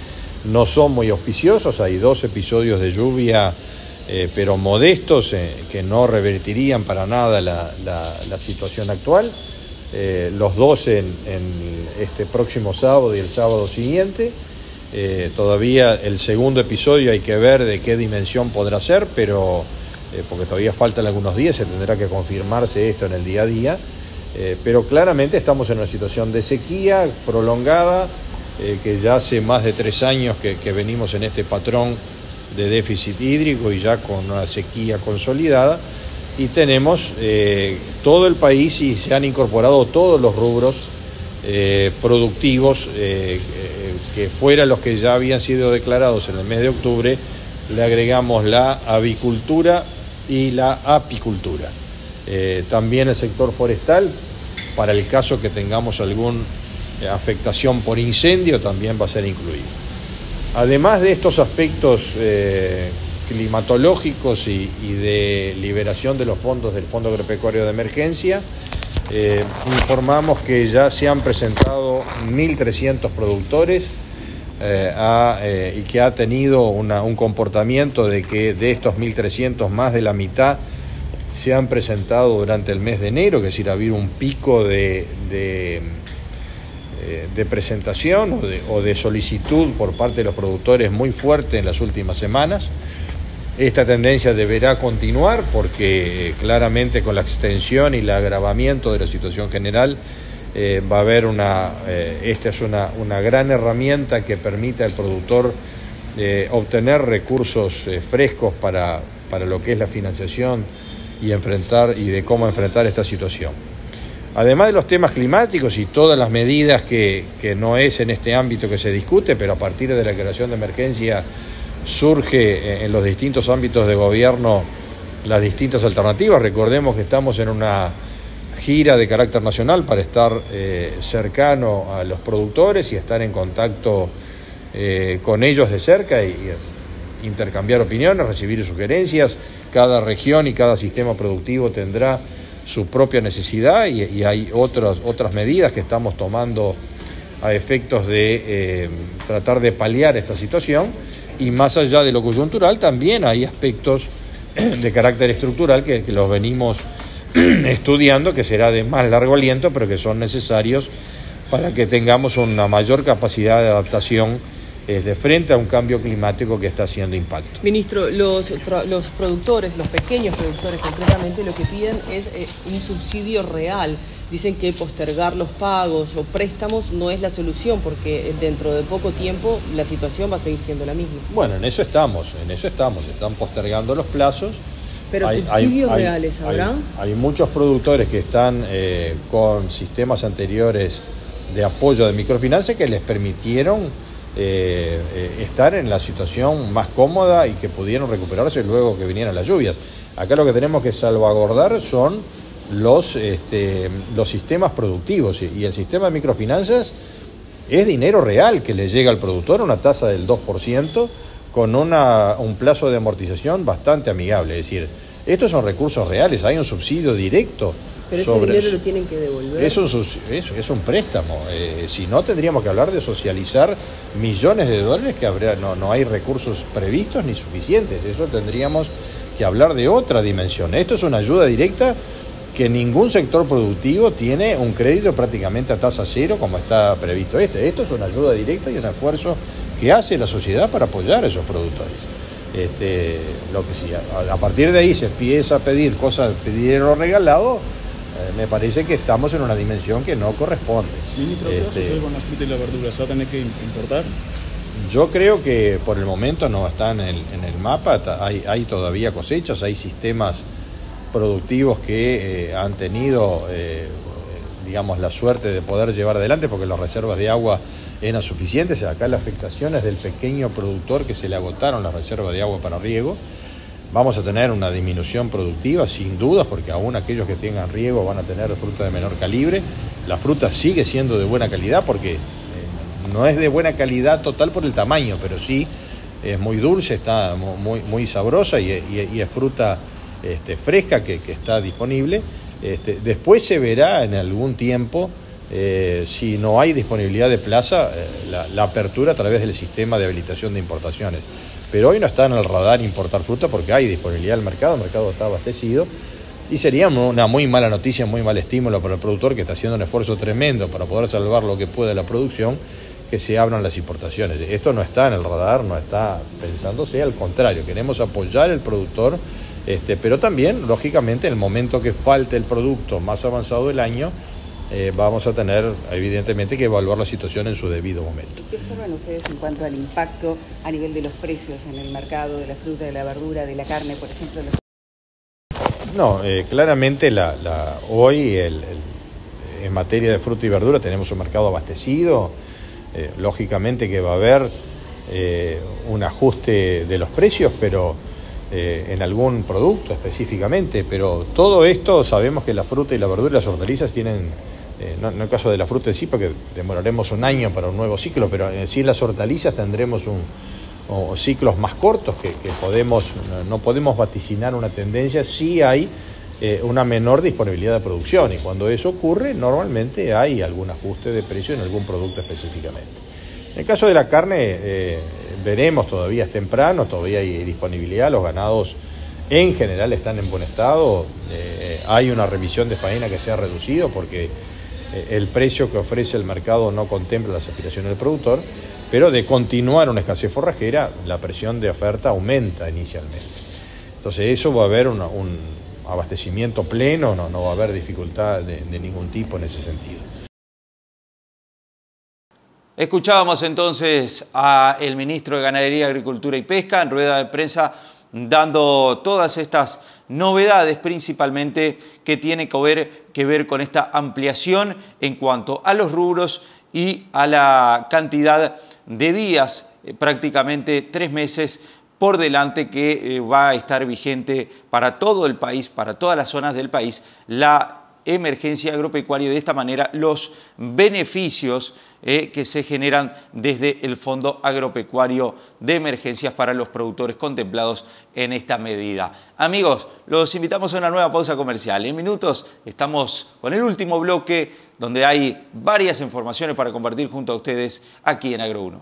No son muy auspiciosos, hay dos episodios de lluvia, eh, pero modestos, eh, que no revertirían para nada la, la, la situación actual. Eh, los dos en, en este próximo sábado y el sábado siguiente. Eh, todavía el segundo episodio hay que ver de qué dimensión podrá ser, pero eh, porque todavía faltan algunos días, se tendrá que confirmarse esto en el día a día. Eh, pero claramente estamos en una situación de sequía prolongada, Eh, que ya hace más de tres años que, que venimos en este patrón de déficit hídrico y ya con una sequía consolidada, y tenemos eh, todo el país y se han incorporado todos los rubros eh, productivos eh, que fuera los que ya habían sido declarados en el mes de octubre. Le agregamos la avicultura y la apicultura. Eh, también el sector forestal, para el caso que tengamos algún afectación por incendio, también va a ser incluido. Además de estos aspectos eh, climatológicos y, y de liberación de los fondos del Fondo Agropecuario de Emergencia, eh, informamos que ya se han presentado mil trescientos productores eh, a, eh, y que ha tenido una, un comportamiento de que de estos mil trescientos más de la mitad se han presentado durante el mes de enero, que es decir, ha habido un pico de, de de presentación o de, o de solicitud por parte de los productores muy fuerte en las últimas semanas. Esta tendencia deberá continuar porque claramente con la extensión y el agravamiento de la situación general eh, va a haber una, eh, esta es una, una gran herramienta que permite al productor eh, obtener recursos eh, frescos para, para lo que es la financiación y enfrentar y de cómo enfrentar esta situación. Además de los temas climáticos y todas las medidas que, que no es en este ámbito que se discute, pero a partir de la declaración de emergencia surge en los distintos ámbitos de gobierno las distintas alternativas. Recordemos que estamos en una gira de carácter nacional para estar eh, cercano a los productores y estar en contacto eh, con ellos de cerca y, y intercambiar opiniones, recibir sugerencias. Cada región y cada sistema productivo tendrá su propia necesidad y, y hay otras, otras medidas que estamos tomando a efectos de eh, tratar de paliar esta situación, y más allá de lo coyuntural también hay aspectos de carácter estructural que, que los venimos estudiando, que será de más largo aliento, pero que son necesarios para que tengamos una mayor capacidad de adaptación eh, de frente a un cambio climático que está haciendo impacto. Ministro, los, los productores, los pequeños productores concretamente, lo que piden es eh, un subsidio real. Dicen que postergar los pagos o préstamos no es la solución porque dentro de poco tiempo la situación va a seguir siendo la misma. Bueno, en eso estamos, en eso estamos, están postergando los plazos. Pero hay, subsidios hay, reales habrá. Hay, hay muchos productores que están eh, con sistemas anteriores de apoyo de microfinanzas que les permitieron Eh, eh, estar en la situación más cómoda y que pudieron recuperarse luego que vinieran las lluvias. Acá lo que tenemos que salvaguardar son los, este, los sistemas productivos, y, y el sistema de microfinanzas es dinero real que le llega al productor a una tasa del dos por ciento con una, un plazo de amortización bastante amigable. Es decir, estos son recursos reales, hay un subsidio directo. Pero ese sobre, dinero lo tienen que devolver. Es un, es, es un préstamo. Eh, si no, tendríamos que hablar de socializar millones de dólares que habría, no, no hay recursos previstos ni suficientes. Eso tendríamos que hablar de otra dimensión. Esto es una ayuda directa que ningún sector productivo tiene un crédito prácticamente a tasa cero como está previsto este. Esto es una ayuda directa y un esfuerzo que hace la sociedad para apoyar a esos productores. Este, lo que sí, a, a partir de ahí se empieza a pedir cosas, pedir dinero regalado, eh, me parece que estamos en una dimensión que no corresponde. Ministro, ¿qué este, sucede con la fruta y la verdura? ¿Se va a tener que importar? Yo creo que por el momento no está en el, en el mapa, hay, hay todavía cosechas, hay sistemas productivos que eh, han tenido, eh, digamos, la suerte de poder llevar adelante porque las reservas de agua eran suficientes. Acá la afectación es del pequeño productor que se le agotaron las reservas de agua para riego. Vamos a tener una disminución productiva sin dudas porque aún aquellos que tengan riego van a tener fruta de menor calibre. La fruta sigue siendo de buena calidad porque eh, no es de buena calidad total por el tamaño, pero sí es muy dulce, está muy, muy sabrosa y, y, y es fruta Este, fresca que, que está disponible. Este, después se verá en algún tiempo eh, si no hay disponibilidad de plaza, eh, la, la apertura a través del sistema de habilitación de importaciones. Pero hoy no está en el radar importar fruta porque hay disponibilidad del mercado, el mercado está abastecido y sería una muy mala noticia, muy mal estímulo para el productor que está haciendo un esfuerzo tremendo para poder salvar lo que puede la producción, que se abran las importaciones. Esto no está en el radar, no está pensándose, al contrario, queremos apoyar al productor. Este, pero también, lógicamente, en el momento que falte el producto más avanzado del año, eh, vamos a tener, evidentemente, que evaluar la situación en su debido momento. ¿Qué observan ustedes en cuanto al impacto a nivel de los precios en el mercado de la fruta, de la verdura, de la carne, por ejemplo? No, eh, claramente la, la, hoy el, el, en materia de fruta y verdura tenemos un mercado abastecido. Eh, lógicamente que va a haber eh, un ajuste de los precios, pero Eh, en algún producto específicamente, pero todo esto sabemos que la fruta y la verdura y las hortalizas tienen, eh, no en el caso de la fruta en sí, porque demoraremos un año para un nuevo ciclo, pero en sí las hortalizas tendremos un, o ciclos más cortos que, que podemos, no podemos vaticinar una tendencia si hay eh, una menor disponibilidad de producción, y cuando eso ocurre normalmente hay algún ajuste de precio en algún producto específicamente. En el caso de la carne, eh, veremos, todavía es temprano, todavía hay disponibilidad, los ganados en general están en buen estado, eh, hay una revisión de faena que se ha reducido porque eh, el precio que ofrece el mercado no contempla las aspiraciones del productor, pero de continuar una escasez forrajera, la presión de oferta aumenta inicialmente. Entonces eso va a haber una, un abastecimiento pleno, no, no va a haber dificultad de, de ningún tipo en ese sentido. Escuchábamos entonces al ministro de Ganadería, Agricultura y Pesca en rueda de prensa dando todas estas novedades principalmente que tienen que ver, que ver con esta ampliación en cuanto a los rubros y a la cantidad de días, eh, prácticamente tres meses por delante que eh, va a estar vigente para todo el país, para todas las zonas del país, la emergencia agropecuaria y de esta manera los beneficios eh, que se generan desde el Fondo Agropecuario de Emergencias para los productores contemplados en esta medida. Amigos, los invitamos a una nueva pausa comercial. En minutos estamos con el último bloque donde hay varias informaciones para compartir junto a ustedes aquí en Agro uno.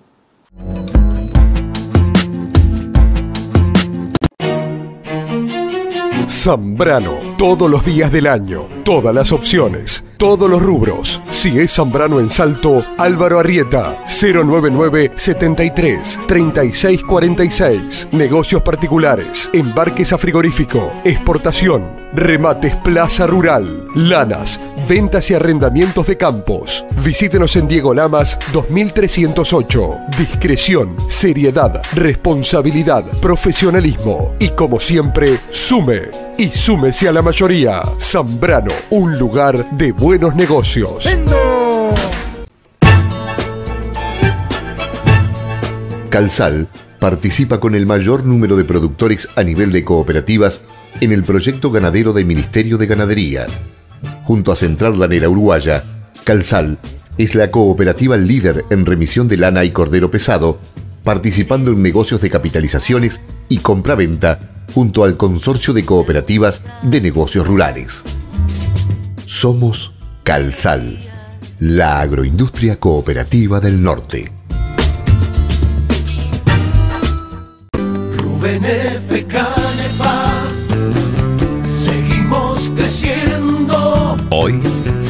Zambrano, todos los días del año, todas las opciones, todos los rubros. Si es Zambrano en Salto, Álvaro Arrieta, cero nueve nueve, setenta y tres, treinta y seis cuarenta y seis. Negocios particulares, embarques a frigorífico, exportación, remates Plaza Rural, lanas, ventas y arrendamientos de campos. Visítenos en Diego Lamas dos mil trescientos ocho. Discreción, seriedad, responsabilidad, profesionalismo y como siempre, sume. Y súmese a la mayoría. Zambrano, un lugar de buenos negocios. ¡Vendo! Calsal participa con el mayor número de productores a nivel de cooperativas en el proyecto ganadero del Ministerio de Ganadería. Junto a Central Lanera Uruguaya, Calsal es la cooperativa líder en remisión de lana y cordero pesado, participando en negocios de capitalizaciones y compraventa junto al Consorcio de Cooperativas de Negocios Rurales. Somos Calsal, la agroindustria cooperativa del norte. Rubén F. Canepa, seguimos creciendo.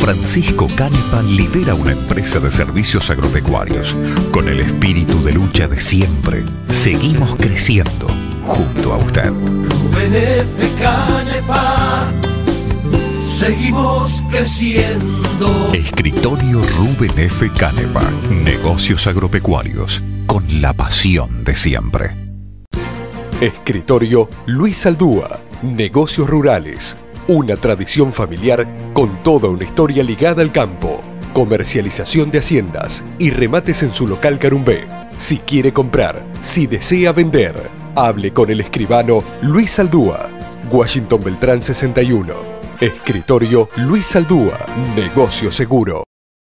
Francisco Canepa lidera una empresa de servicios agropecuarios. Con el espíritu de lucha de siempre, seguimos creciendo junto a usted. Rubén F. Canepa, seguimos creciendo. Escritorio Rubén F. Canepa, negocios agropecuarios, con la pasión de siempre. Escritorio Luis Aldúa, negocios rurales. Una tradición familiar con toda una historia ligada al campo. Comercialización de haciendas y remates en su local Carumbé. Si quiere comprar, si desea vender, hable con el escribano Luis Aldúa. Washington Beltrán sesenta y uno. Escritorio Luis Aldúa, negocio seguro.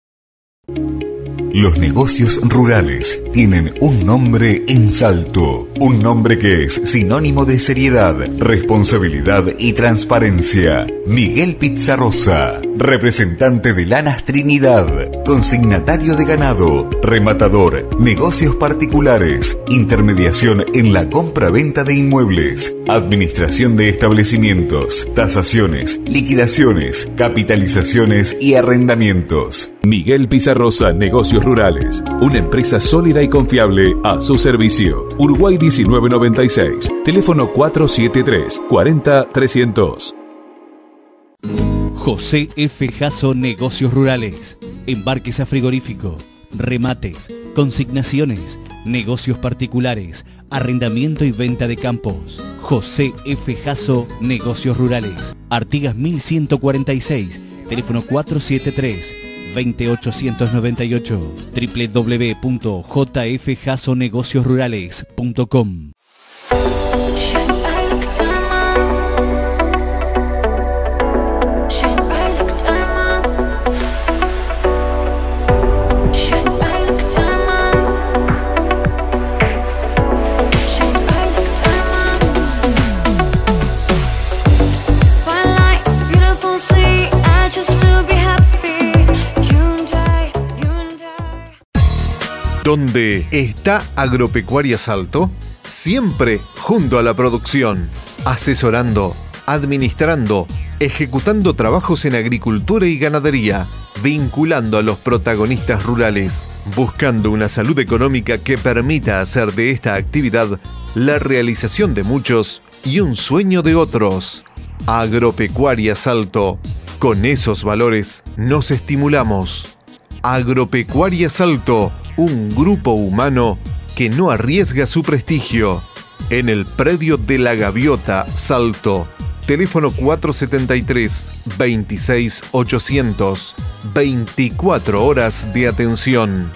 Los negocios rurales tienen un nombre en Salto, un nombre que es sinónimo de seriedad, responsabilidad y transparencia. Miguel Pizarrosa, representante de Lanas Trinidad, consignatario de ganado, rematador, negocios particulares, intermediación en la compra-venta de inmuebles, administración de establecimientos, tasaciones, liquidaciones, capitalizaciones y arrendamientos. Miguel Pizarrosa, negocios rurales, una empresa sólida y confiable a su servicio. Uruguay diecinueve noventa y seis, teléfono cuatro siete tres, cuarenta, trescientos. José F. Jasso, negocios rurales, embarques a frigorífico, remates, consignaciones, negocios particulares, arrendamiento y venta de campos. José F. Jasso, negocios rurales, Artigas mil ciento cuarenta y seis, teléfono cuatro siete tres, veinte ochocientos noventa y ocho, doble u doble u doble u punto j f jasso negocios rurales punto com. ¿Dónde está Agropecuaria Salto? Siempre junto a la producción, asesorando, administrando, ejecutando trabajos en agricultura y ganadería, vinculando a los protagonistas rurales, buscando una salud económica que permita hacer de esta actividad la realización de muchos y un sueño de otros. Agropecuaria Salto. Con esos valores nos estimulamos. Agropecuaria Salto, un grupo humano que no arriesga su prestigio. En el predio de La Gaviota, Salto. Teléfono cuatro siete tres, veintiséis ochocientos. veinticuatro horas de atención.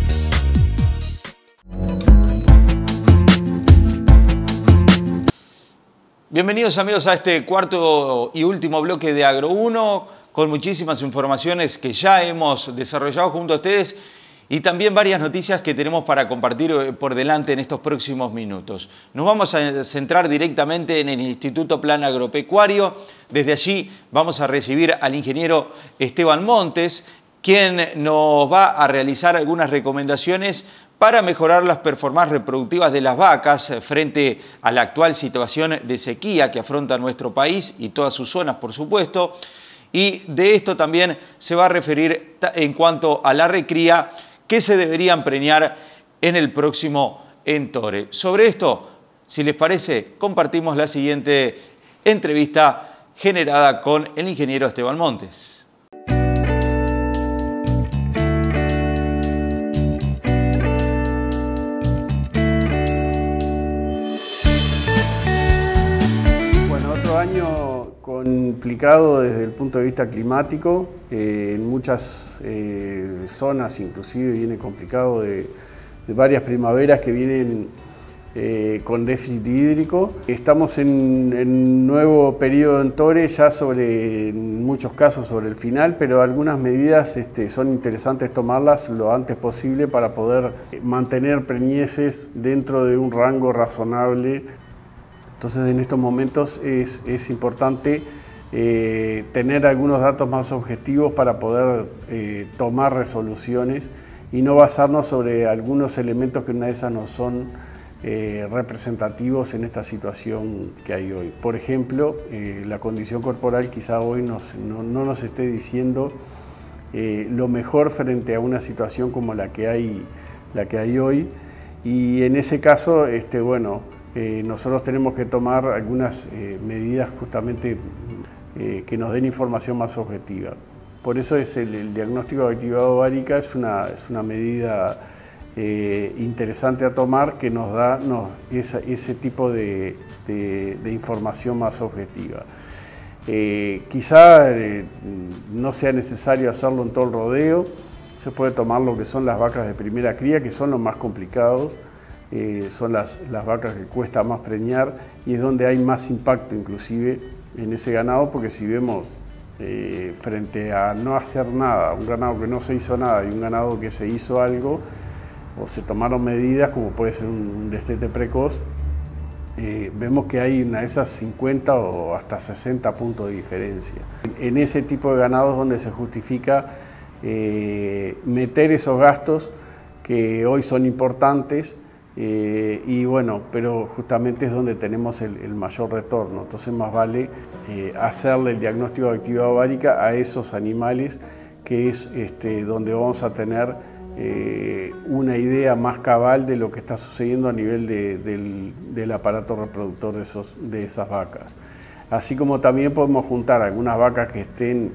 Bienvenidos amigos a este cuarto y último bloque de Agro uno, con muchísimas informaciones que ya hemos desarrollado junto a ustedes y también varias noticias que tenemos para compartir por delante en estos próximos minutos. Nos vamos a centrar directamente en el Instituto Plan Agropecuario. Desde allí vamos a recibir al ingeniero Esteban Montes, quien nos va a realizar algunas recomendaciones para mejorar las performances reproductivas de las vacas frente a la actual situación de sequía que afronta nuestro país y todas sus zonas, por supuesto. Y de esto también se va a referir en cuanto a la recría que se deberían preñar en el próximo entore. Sobre esto, si les parece, compartimos la siguiente entrevista generada con el ingeniero Esteban Montes. Año complicado desde el punto de vista climático, eh, en muchas eh, zonas inclusive viene complicado de, de varias primaveras que vienen eh, con déficit hídrico. Estamos en, en un nuevo periodo de entore, ya sobre, en muchos casos sobre el final, pero algunas medidas este, son interesantes tomarlas lo antes posible para poder mantener preñeces dentro de un rango razonable. Entonces en estos momentos es, es importante eh, tener algunos datos más objetivos para poder eh, tomar resoluciones y no basarnos sobre algunos elementos que una de esas no son eh, representativos en esta situación que hay hoy. Por ejemplo, eh, la condición corporal quizá hoy nos, no, no nos esté diciendo eh, lo mejor frente a una situación como la que hay, la que hay hoy. Y en ese caso, este, bueno, eh, nosotros tenemos que tomar algunas eh, medidas justamente eh, que nos den información más objetiva. Por eso es el, el diagnóstico de actividad ovárica es una, es una medida eh, interesante a tomar que nos da nos, esa, ese tipo de, de, de información más objetiva. Eh, quizá eh, no sea necesario hacerlo en todo el rodeo, se puede tomar lo que son las vacas de primera cría, que son los más complicados, eh, son las, las vacas que cuesta más preñar y es donde hay más impacto inclusive en ese ganado, porque si vemos eh, frente a no hacer nada, un ganado que no se hizo nada y un ganado que se hizo algo, o se tomaron medidas como puede ser un, un destete precoz, Eh, vemos que hay una de esas cincuenta o hasta sesenta puntos de diferencia. En ese tipo de ganados donde se justifica eh, meter esos gastos que hoy son importantes eh, y bueno, pero justamente es donde tenemos el, el mayor retorno. Entonces más vale eh, hacerle el diagnóstico de actividad ovárica a esos animales, que es este, donde vamos a tener Eh, una idea más cabal de lo que está sucediendo a nivel de, del, del aparato reproductor de, esos, de esas vacas. Así como también podemos juntar algunas vacas que estén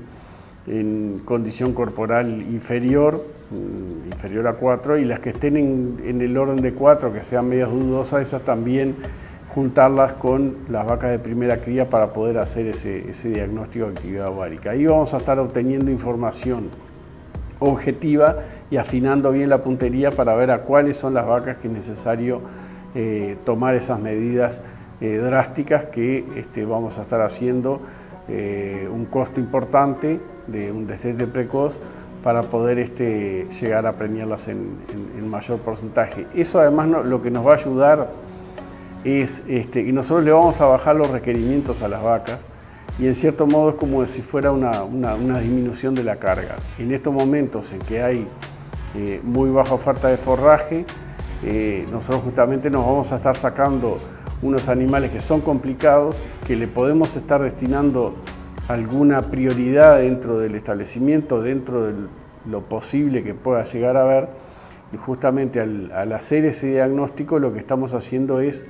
en condición corporal inferior, inferior a cuatro, y las que estén en, en el orden de cuatro, que sean medias dudosas, esas también juntarlas con las vacas de primera cría para poder hacer ese, ese diagnóstico de actividad ovárica. Ahí vamos a estar obteniendo información objetiva y afinando bien la puntería para ver a cuáles son las vacas que es necesario eh, tomar esas medidas eh, drásticas que este, vamos a estar haciendo eh, un costo importante de un destete precoz para poder este, llegar a preñarlas en, en, en mayor porcentaje. Eso además no, lo que nos va a ayudar es, este, y nosotros le vamos a bajar los requerimientos a las vacas, y en cierto modo es como si fuera una, una, una disminución de la carga. En estos momentos en que hay eh, muy baja oferta de forraje, eh, nosotros justamente nos vamos a estar sacando unos animales que son complicados, que le podemos estar destinando alguna prioridad dentro del establecimiento, dentro de lo posible que pueda llegar a haber, y justamente al, al hacer ese diagnóstico lo que estamos haciendo es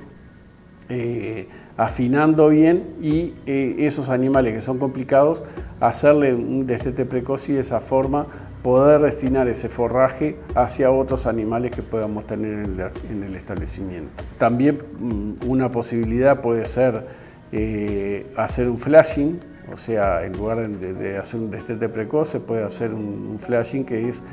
eh, afinando bien y eh, esos animales que son complicados, hacerle un destete precoz y de esa forma poder destinar ese forraje hacia otros animales que podamos tener en el, en el establecimiento. También una posibilidad puede ser eh, hacer un flashing, o sea, en lugar de, de hacer un destete precoz se puede hacer un, un flashing que es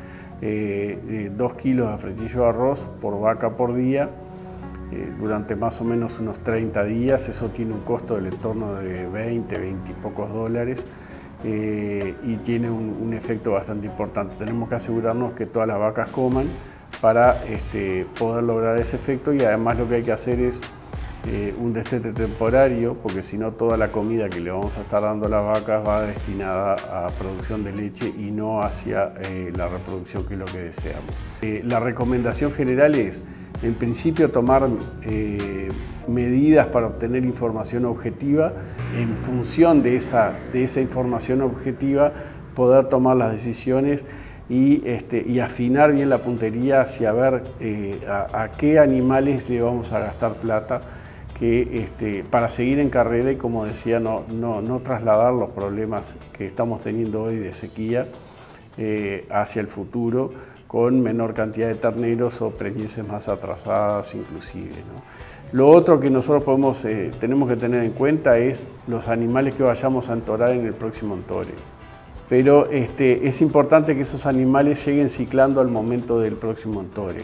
eh, dos kilos de fretillo de arroz por vaca por día, Eh, durante más o menos unos treinta días. Eso tiene un costo del entorno de veinte, veinte y pocos dólares eh, y tiene un, un efecto bastante importante. Tenemos que asegurarnos que todas las vacas coman para este, poder lograr ese efecto, y además lo que hay que hacer es eh, un destete temporario, porque si no toda la comida que le vamos a estar dando a las vacas va destinada a producción de leche y no hacia eh, la reproducción, que es lo que deseamos. Eh, la recomendación general es, en principio, tomar eh, medidas para obtener información objetiva. En función de esa, de esa información objetiva, poder tomar las decisiones y, este, y afinar bien la puntería hacia ver eh, a, a qué animales le vamos a gastar plata, que, este, para seguir en carrera y, como decía, no, no, no trasladar los problemas que estamos teniendo hoy de sequía eh, hacia el futuro, con menor cantidad de terneros o preñeces más atrasadas inclusive, ¿no? Lo otro que nosotros podemos, eh, tenemos que tener en cuenta es los animales que vayamos a entorar en el próximo entore. Pero este, es importante que esos animales lleguen ciclando al momento del próximo entore.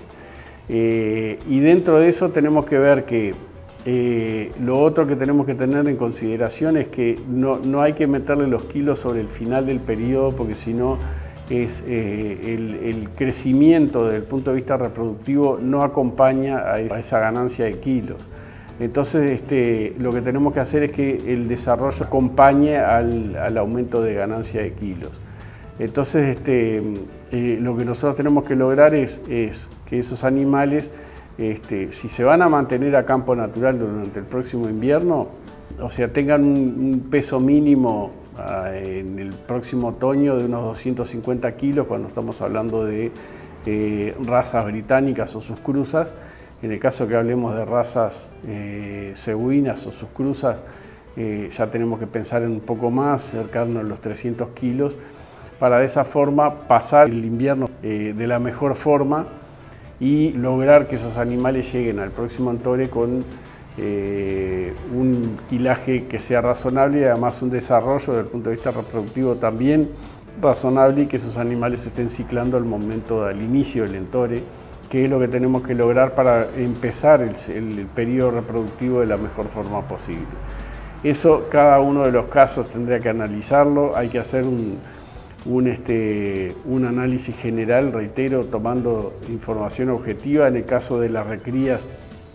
Eh, y dentro de eso tenemos que ver que eh, lo otro que tenemos que tener en consideración es que no, no hay que meterle los kilos sobre el final del periodo, porque si no, es eh, el, el crecimiento desde el punto de vista reproductivo no acompaña a esa ganancia de kilos. Entonces este, lo que tenemos que hacer es que el desarrollo acompañe al, al aumento de ganancia de kilos. Entonces este, eh, lo que nosotros tenemos que lograr es, es que esos animales, este, si se van a mantener a campo natural durante el próximo invierno, o sea, tengan un, un peso mínimo en el próximo otoño de unos doscientos cincuenta kilos cuando estamos hablando de eh, razas británicas o sus cruzas. En el caso que hablemos de razas eh, cebuinas o sus cruzas, eh, ya tenemos que pensar en un poco más, acercarnos a los trescientos kilos, para de esa forma pasar el invierno eh, de la mejor forma y lograr que esos animales lleguen al próximo entore con eh, un quilaje que sea razonable y además un desarrollo desde el punto de vista reproductivo también razonable y que esos animales estén ciclando al momento del inicio del entore, que es lo que tenemos que lograr para empezar el, el, el periodo reproductivo de la mejor forma posible. Eso, cada uno de los casos tendría que analizarlo, hay que hacer un, un, este, un análisis general, reitero, tomando información objetiva. En el caso de las recrías,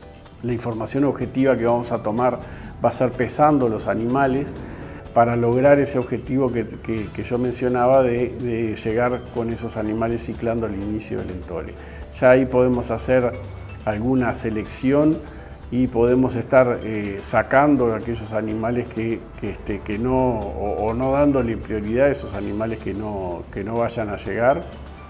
la información objetiva que vamos a tomar va a ser pesando los animales para lograr ese objetivo que, que, que yo mencionaba de, de llegar con esos animales ciclando al inicio del entore. Ya ahí podemos hacer alguna selección y podemos estar eh, sacando aquellos animales que, que, este, que no, o, o no dándole prioridad a esos animales que no, que no vayan a llegar.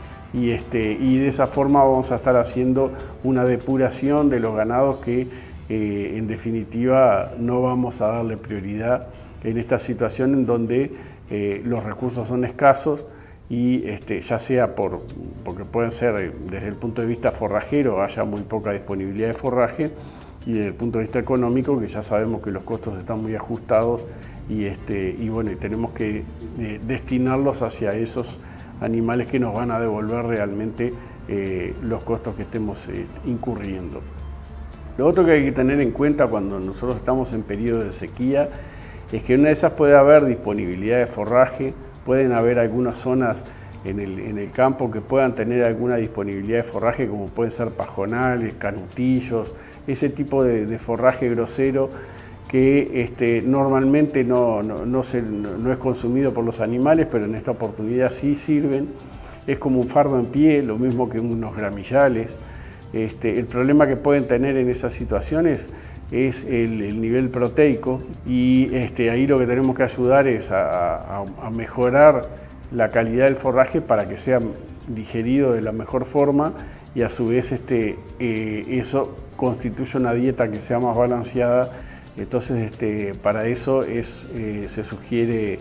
Y, este, y de esa forma vamos a estar haciendo una depuración de los ganados que eh, en definitiva no vamos a darle prioridad en esta situación en donde eh, los recursos son escasos y este, ya sea por, porque pueden ser desde el punto de vista forrajero, haya muy poca disponibilidad de forraje, y desde el punto de vista económico, que ya sabemos que los costos están muy ajustados y, este, y bueno, y tenemos que eh, destinarlos hacia esos animales que nos van a devolver realmente eh, los costos que estemos eh, incurriendo. Lo otro que hay que tener en cuenta cuando nosotros estamos en periodo de sequía es que en una de esas puede haber disponibilidad de forraje, pueden haber algunas zonas en el, en el campo que puedan tener alguna disponibilidad de forraje, como pueden ser pajonales, canutillos, ese tipo de, de forraje grosero que este, normalmente no, no, no, se, no, no es consumido por los animales, pero en esta oportunidad sí sirven. Es como un fardo en pie, lo mismo que unos gramillales. Este, el problema que pueden tener en esas situaciones es el, el nivel proteico y este, ahí lo que tenemos que ayudar es a, a, a mejorar la calidad del forraje para que sea digerido de la mejor forma y a su vez este, eh, eso constituye una dieta que sea más balanceada. Entonces este, para eso es, eh, se sugiere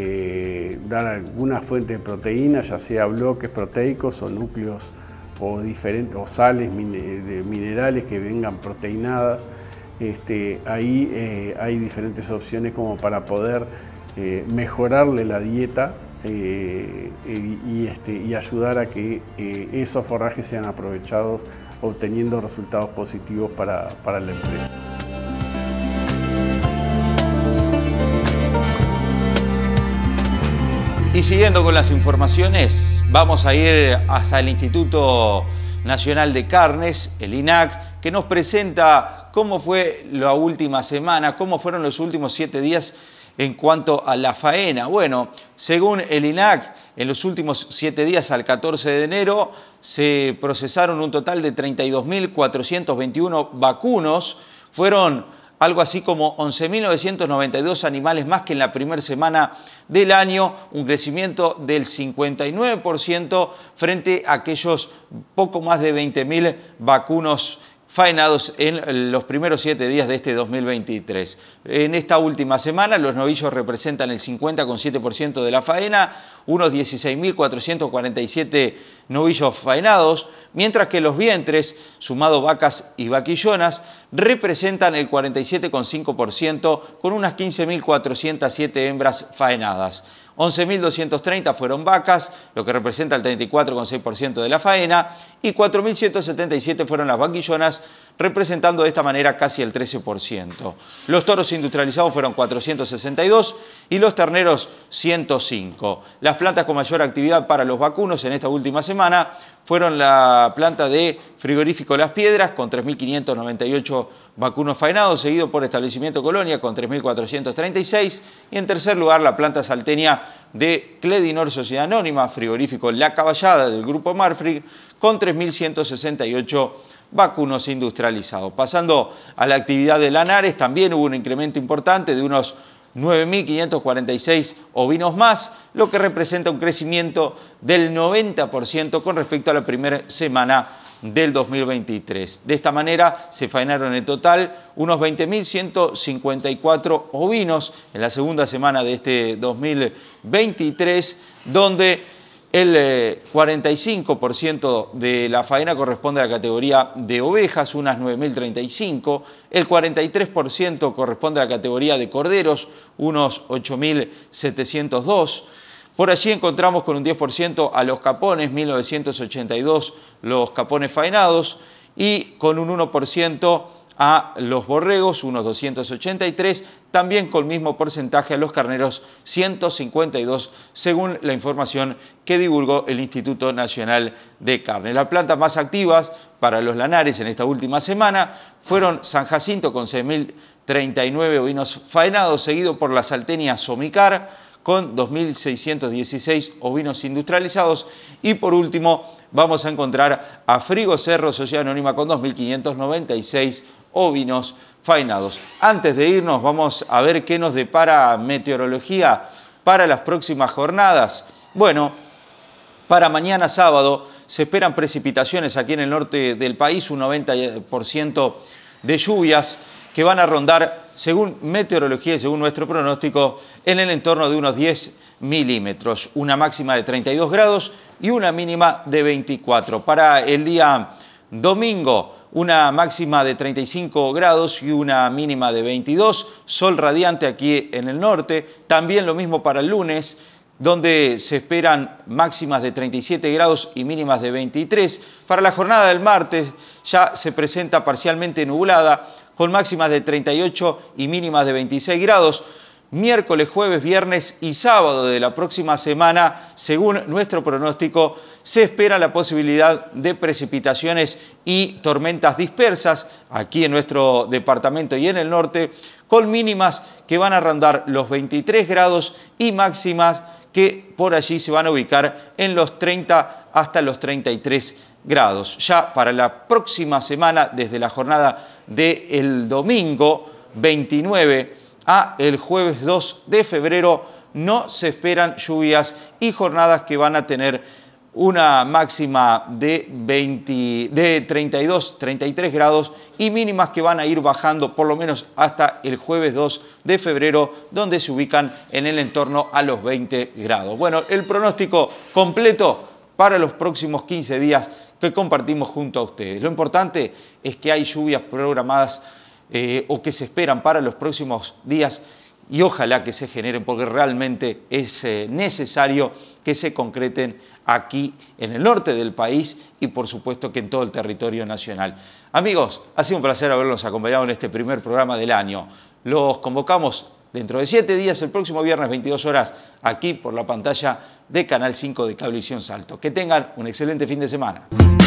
eh, dar alguna fuente de proteína, ya sea bloques proteicos o núcleos o, diferentes, o sales de minerales que vengan proteinadas. Este, ahí eh, hay diferentes opciones como para poder eh, mejorarle la dieta eh, y, y, este, y ayudar a que eh, esos forrajes sean aprovechados obteniendo resultados positivos para, para la empresa. Y siguiendo con las informaciones, vamos a ir hasta el Instituto Nacional de Carnes, el I N A C, que nos presenta cómo fue la última semana, cómo fueron los últimos siete días en cuanto a la faena. Bueno, según el I N A C, en los últimos siete días al catorce de enero se procesaron un total de treinta y dos mil cuatrocientos veintiuno vacunos. Fueron algo así como once mil novecientos noventa y dos animales más que en la primera semana del año, un crecimiento del cincuenta y nueve por ciento frente a aquellos poco más de veinte mil vacunos faenados en los primeros siete días de este dos mil veintitrés. En esta última semana los novillos representan el cincuenta coma siete por ciento de la faena, unos dieciséis mil cuatrocientos cuarenta y siete novillos faenados, mientras que los vientres, sumado vacas y vaquillonas, representan el cuarenta y siete coma cinco por ciento con unas quince mil cuatrocientas siete hembras faenadas. once mil doscientos treinta fueron vacas, lo que representa el treinta y cuatro coma seis por ciento de la faena, y cuatro mil ciento setenta y siete fueron las vaquillonas, representando de esta manera casi el trece por ciento. Los toros industrializados fueron cuatrocientos sesenta y dos y los terneros ciento cinco. Las plantas con mayor actividad para los vacunos en esta última semana fueron la planta de frigorífico Las Piedras con tres mil quinientos noventa y ocho vacunos faenados, seguido por Establecimiento Colonia con tres mil cuatrocientos treinta y seis y en tercer lugar la planta salteña de Cledinor Sociedad Anónima, frigorífico La Caballada del grupo Marfrig con tres mil ciento sesenta y ocho vacunos industrializados. Pasando a la actividad de Lanares, también hubo un incremento importante de unos nueve mil quinientos cuarenta y seis ovinos más, lo que representa un crecimiento del noventa por ciento con respecto a la primera semana del dos mil veintitrés. De esta manera se faenaron en total unos veinte mil ciento cincuenta y cuatro ovinos en la segunda semana de este dos mil veintitrés, donde el cuarenta y cinco por ciento de la faena corresponde a la categoría de ovejas, unas nueve mil treinta y cinco, el cuarenta y tres por ciento corresponde a la categoría de corderos, unos ocho mil setecientos dos. Por allí encontramos con un diez por ciento a los capones, mil novecientos ochenta y dos los capones faenados, y con un uno por ciento a los borregos, unos doscientos ochenta y tres, también con el mismo porcentaje a los carneros, ciento cincuenta y dos, según la información que divulgó el Instituto Nacional de Carne. Las plantas más activas para los lanares en esta última semana fueron San Jacinto con seis mil treinta y nueve ovinos faenados, seguido por la salteña Somicar, con dos mil seiscientos dieciséis ovinos industrializados, y por último vamos a encontrar a Frigo Cerro, Sociedad Anónima, con dos mil quinientos noventa y seis ovinos faenados. Antes de irnos vamos a ver qué nos depara meteorología para las próximas jornadas. Bueno, para mañana sábado se esperan precipitaciones aquí en el norte del país, un noventa por ciento de lluvias que van a rondar, según meteorología y según nuestro pronóstico, en el entorno de unos diez milímetros, una máxima de treinta y dos grados y una mínima de veinticuatro. Para el día domingo, una máxima de treinta y cinco grados y una mínima de veintidós, sol radiante aquí en el norte. También lo mismo para el lunes, donde se esperan máximas de treinta y siete grados y mínimas de veintitrés. Para la jornada del martes ya se presenta parcialmente nublada, con máximas de treinta y ocho y mínimas de veintiséis grados. Miércoles, jueves, viernes y sábado de la próxima semana, según nuestro pronóstico, se espera la posibilidad de precipitaciones y tormentas dispersas aquí en nuestro departamento y en el norte, con mínimas que van a rondar los veintitrés grados y máximas que por allí se van a ubicar en los treinta hasta los treinta y tres grados. Ya para la próxima semana, desde la jornada del domingo veintinueve a el jueves dos de febrero, no se esperan lluvias y jornadas que van a tener una máxima de, veinte, de treinta y dos, treinta y tres grados y mínimas que van a ir bajando por lo menos hasta el jueves dos de febrero, donde se ubican en el entorno a los veinte grados. Bueno, el pronóstico completo para los próximos quince días que compartimos junto a ustedes. Lo importante es que hay lluvias programadas eh, o que se esperan para los próximos días, y ojalá que se generen, porque realmente es eh, necesario que se concreten aquí en el norte del país y por supuesto que en todo el territorio nacional. Amigos, ha sido un placer haberlos acompañado en este primer programa del año. Los convocamos dentro de siete días, el próximo viernes, veintidós horas, aquí por la pantalla de Canal cinco de Cablevisión Salto. Que tengan un excelente fin de semana.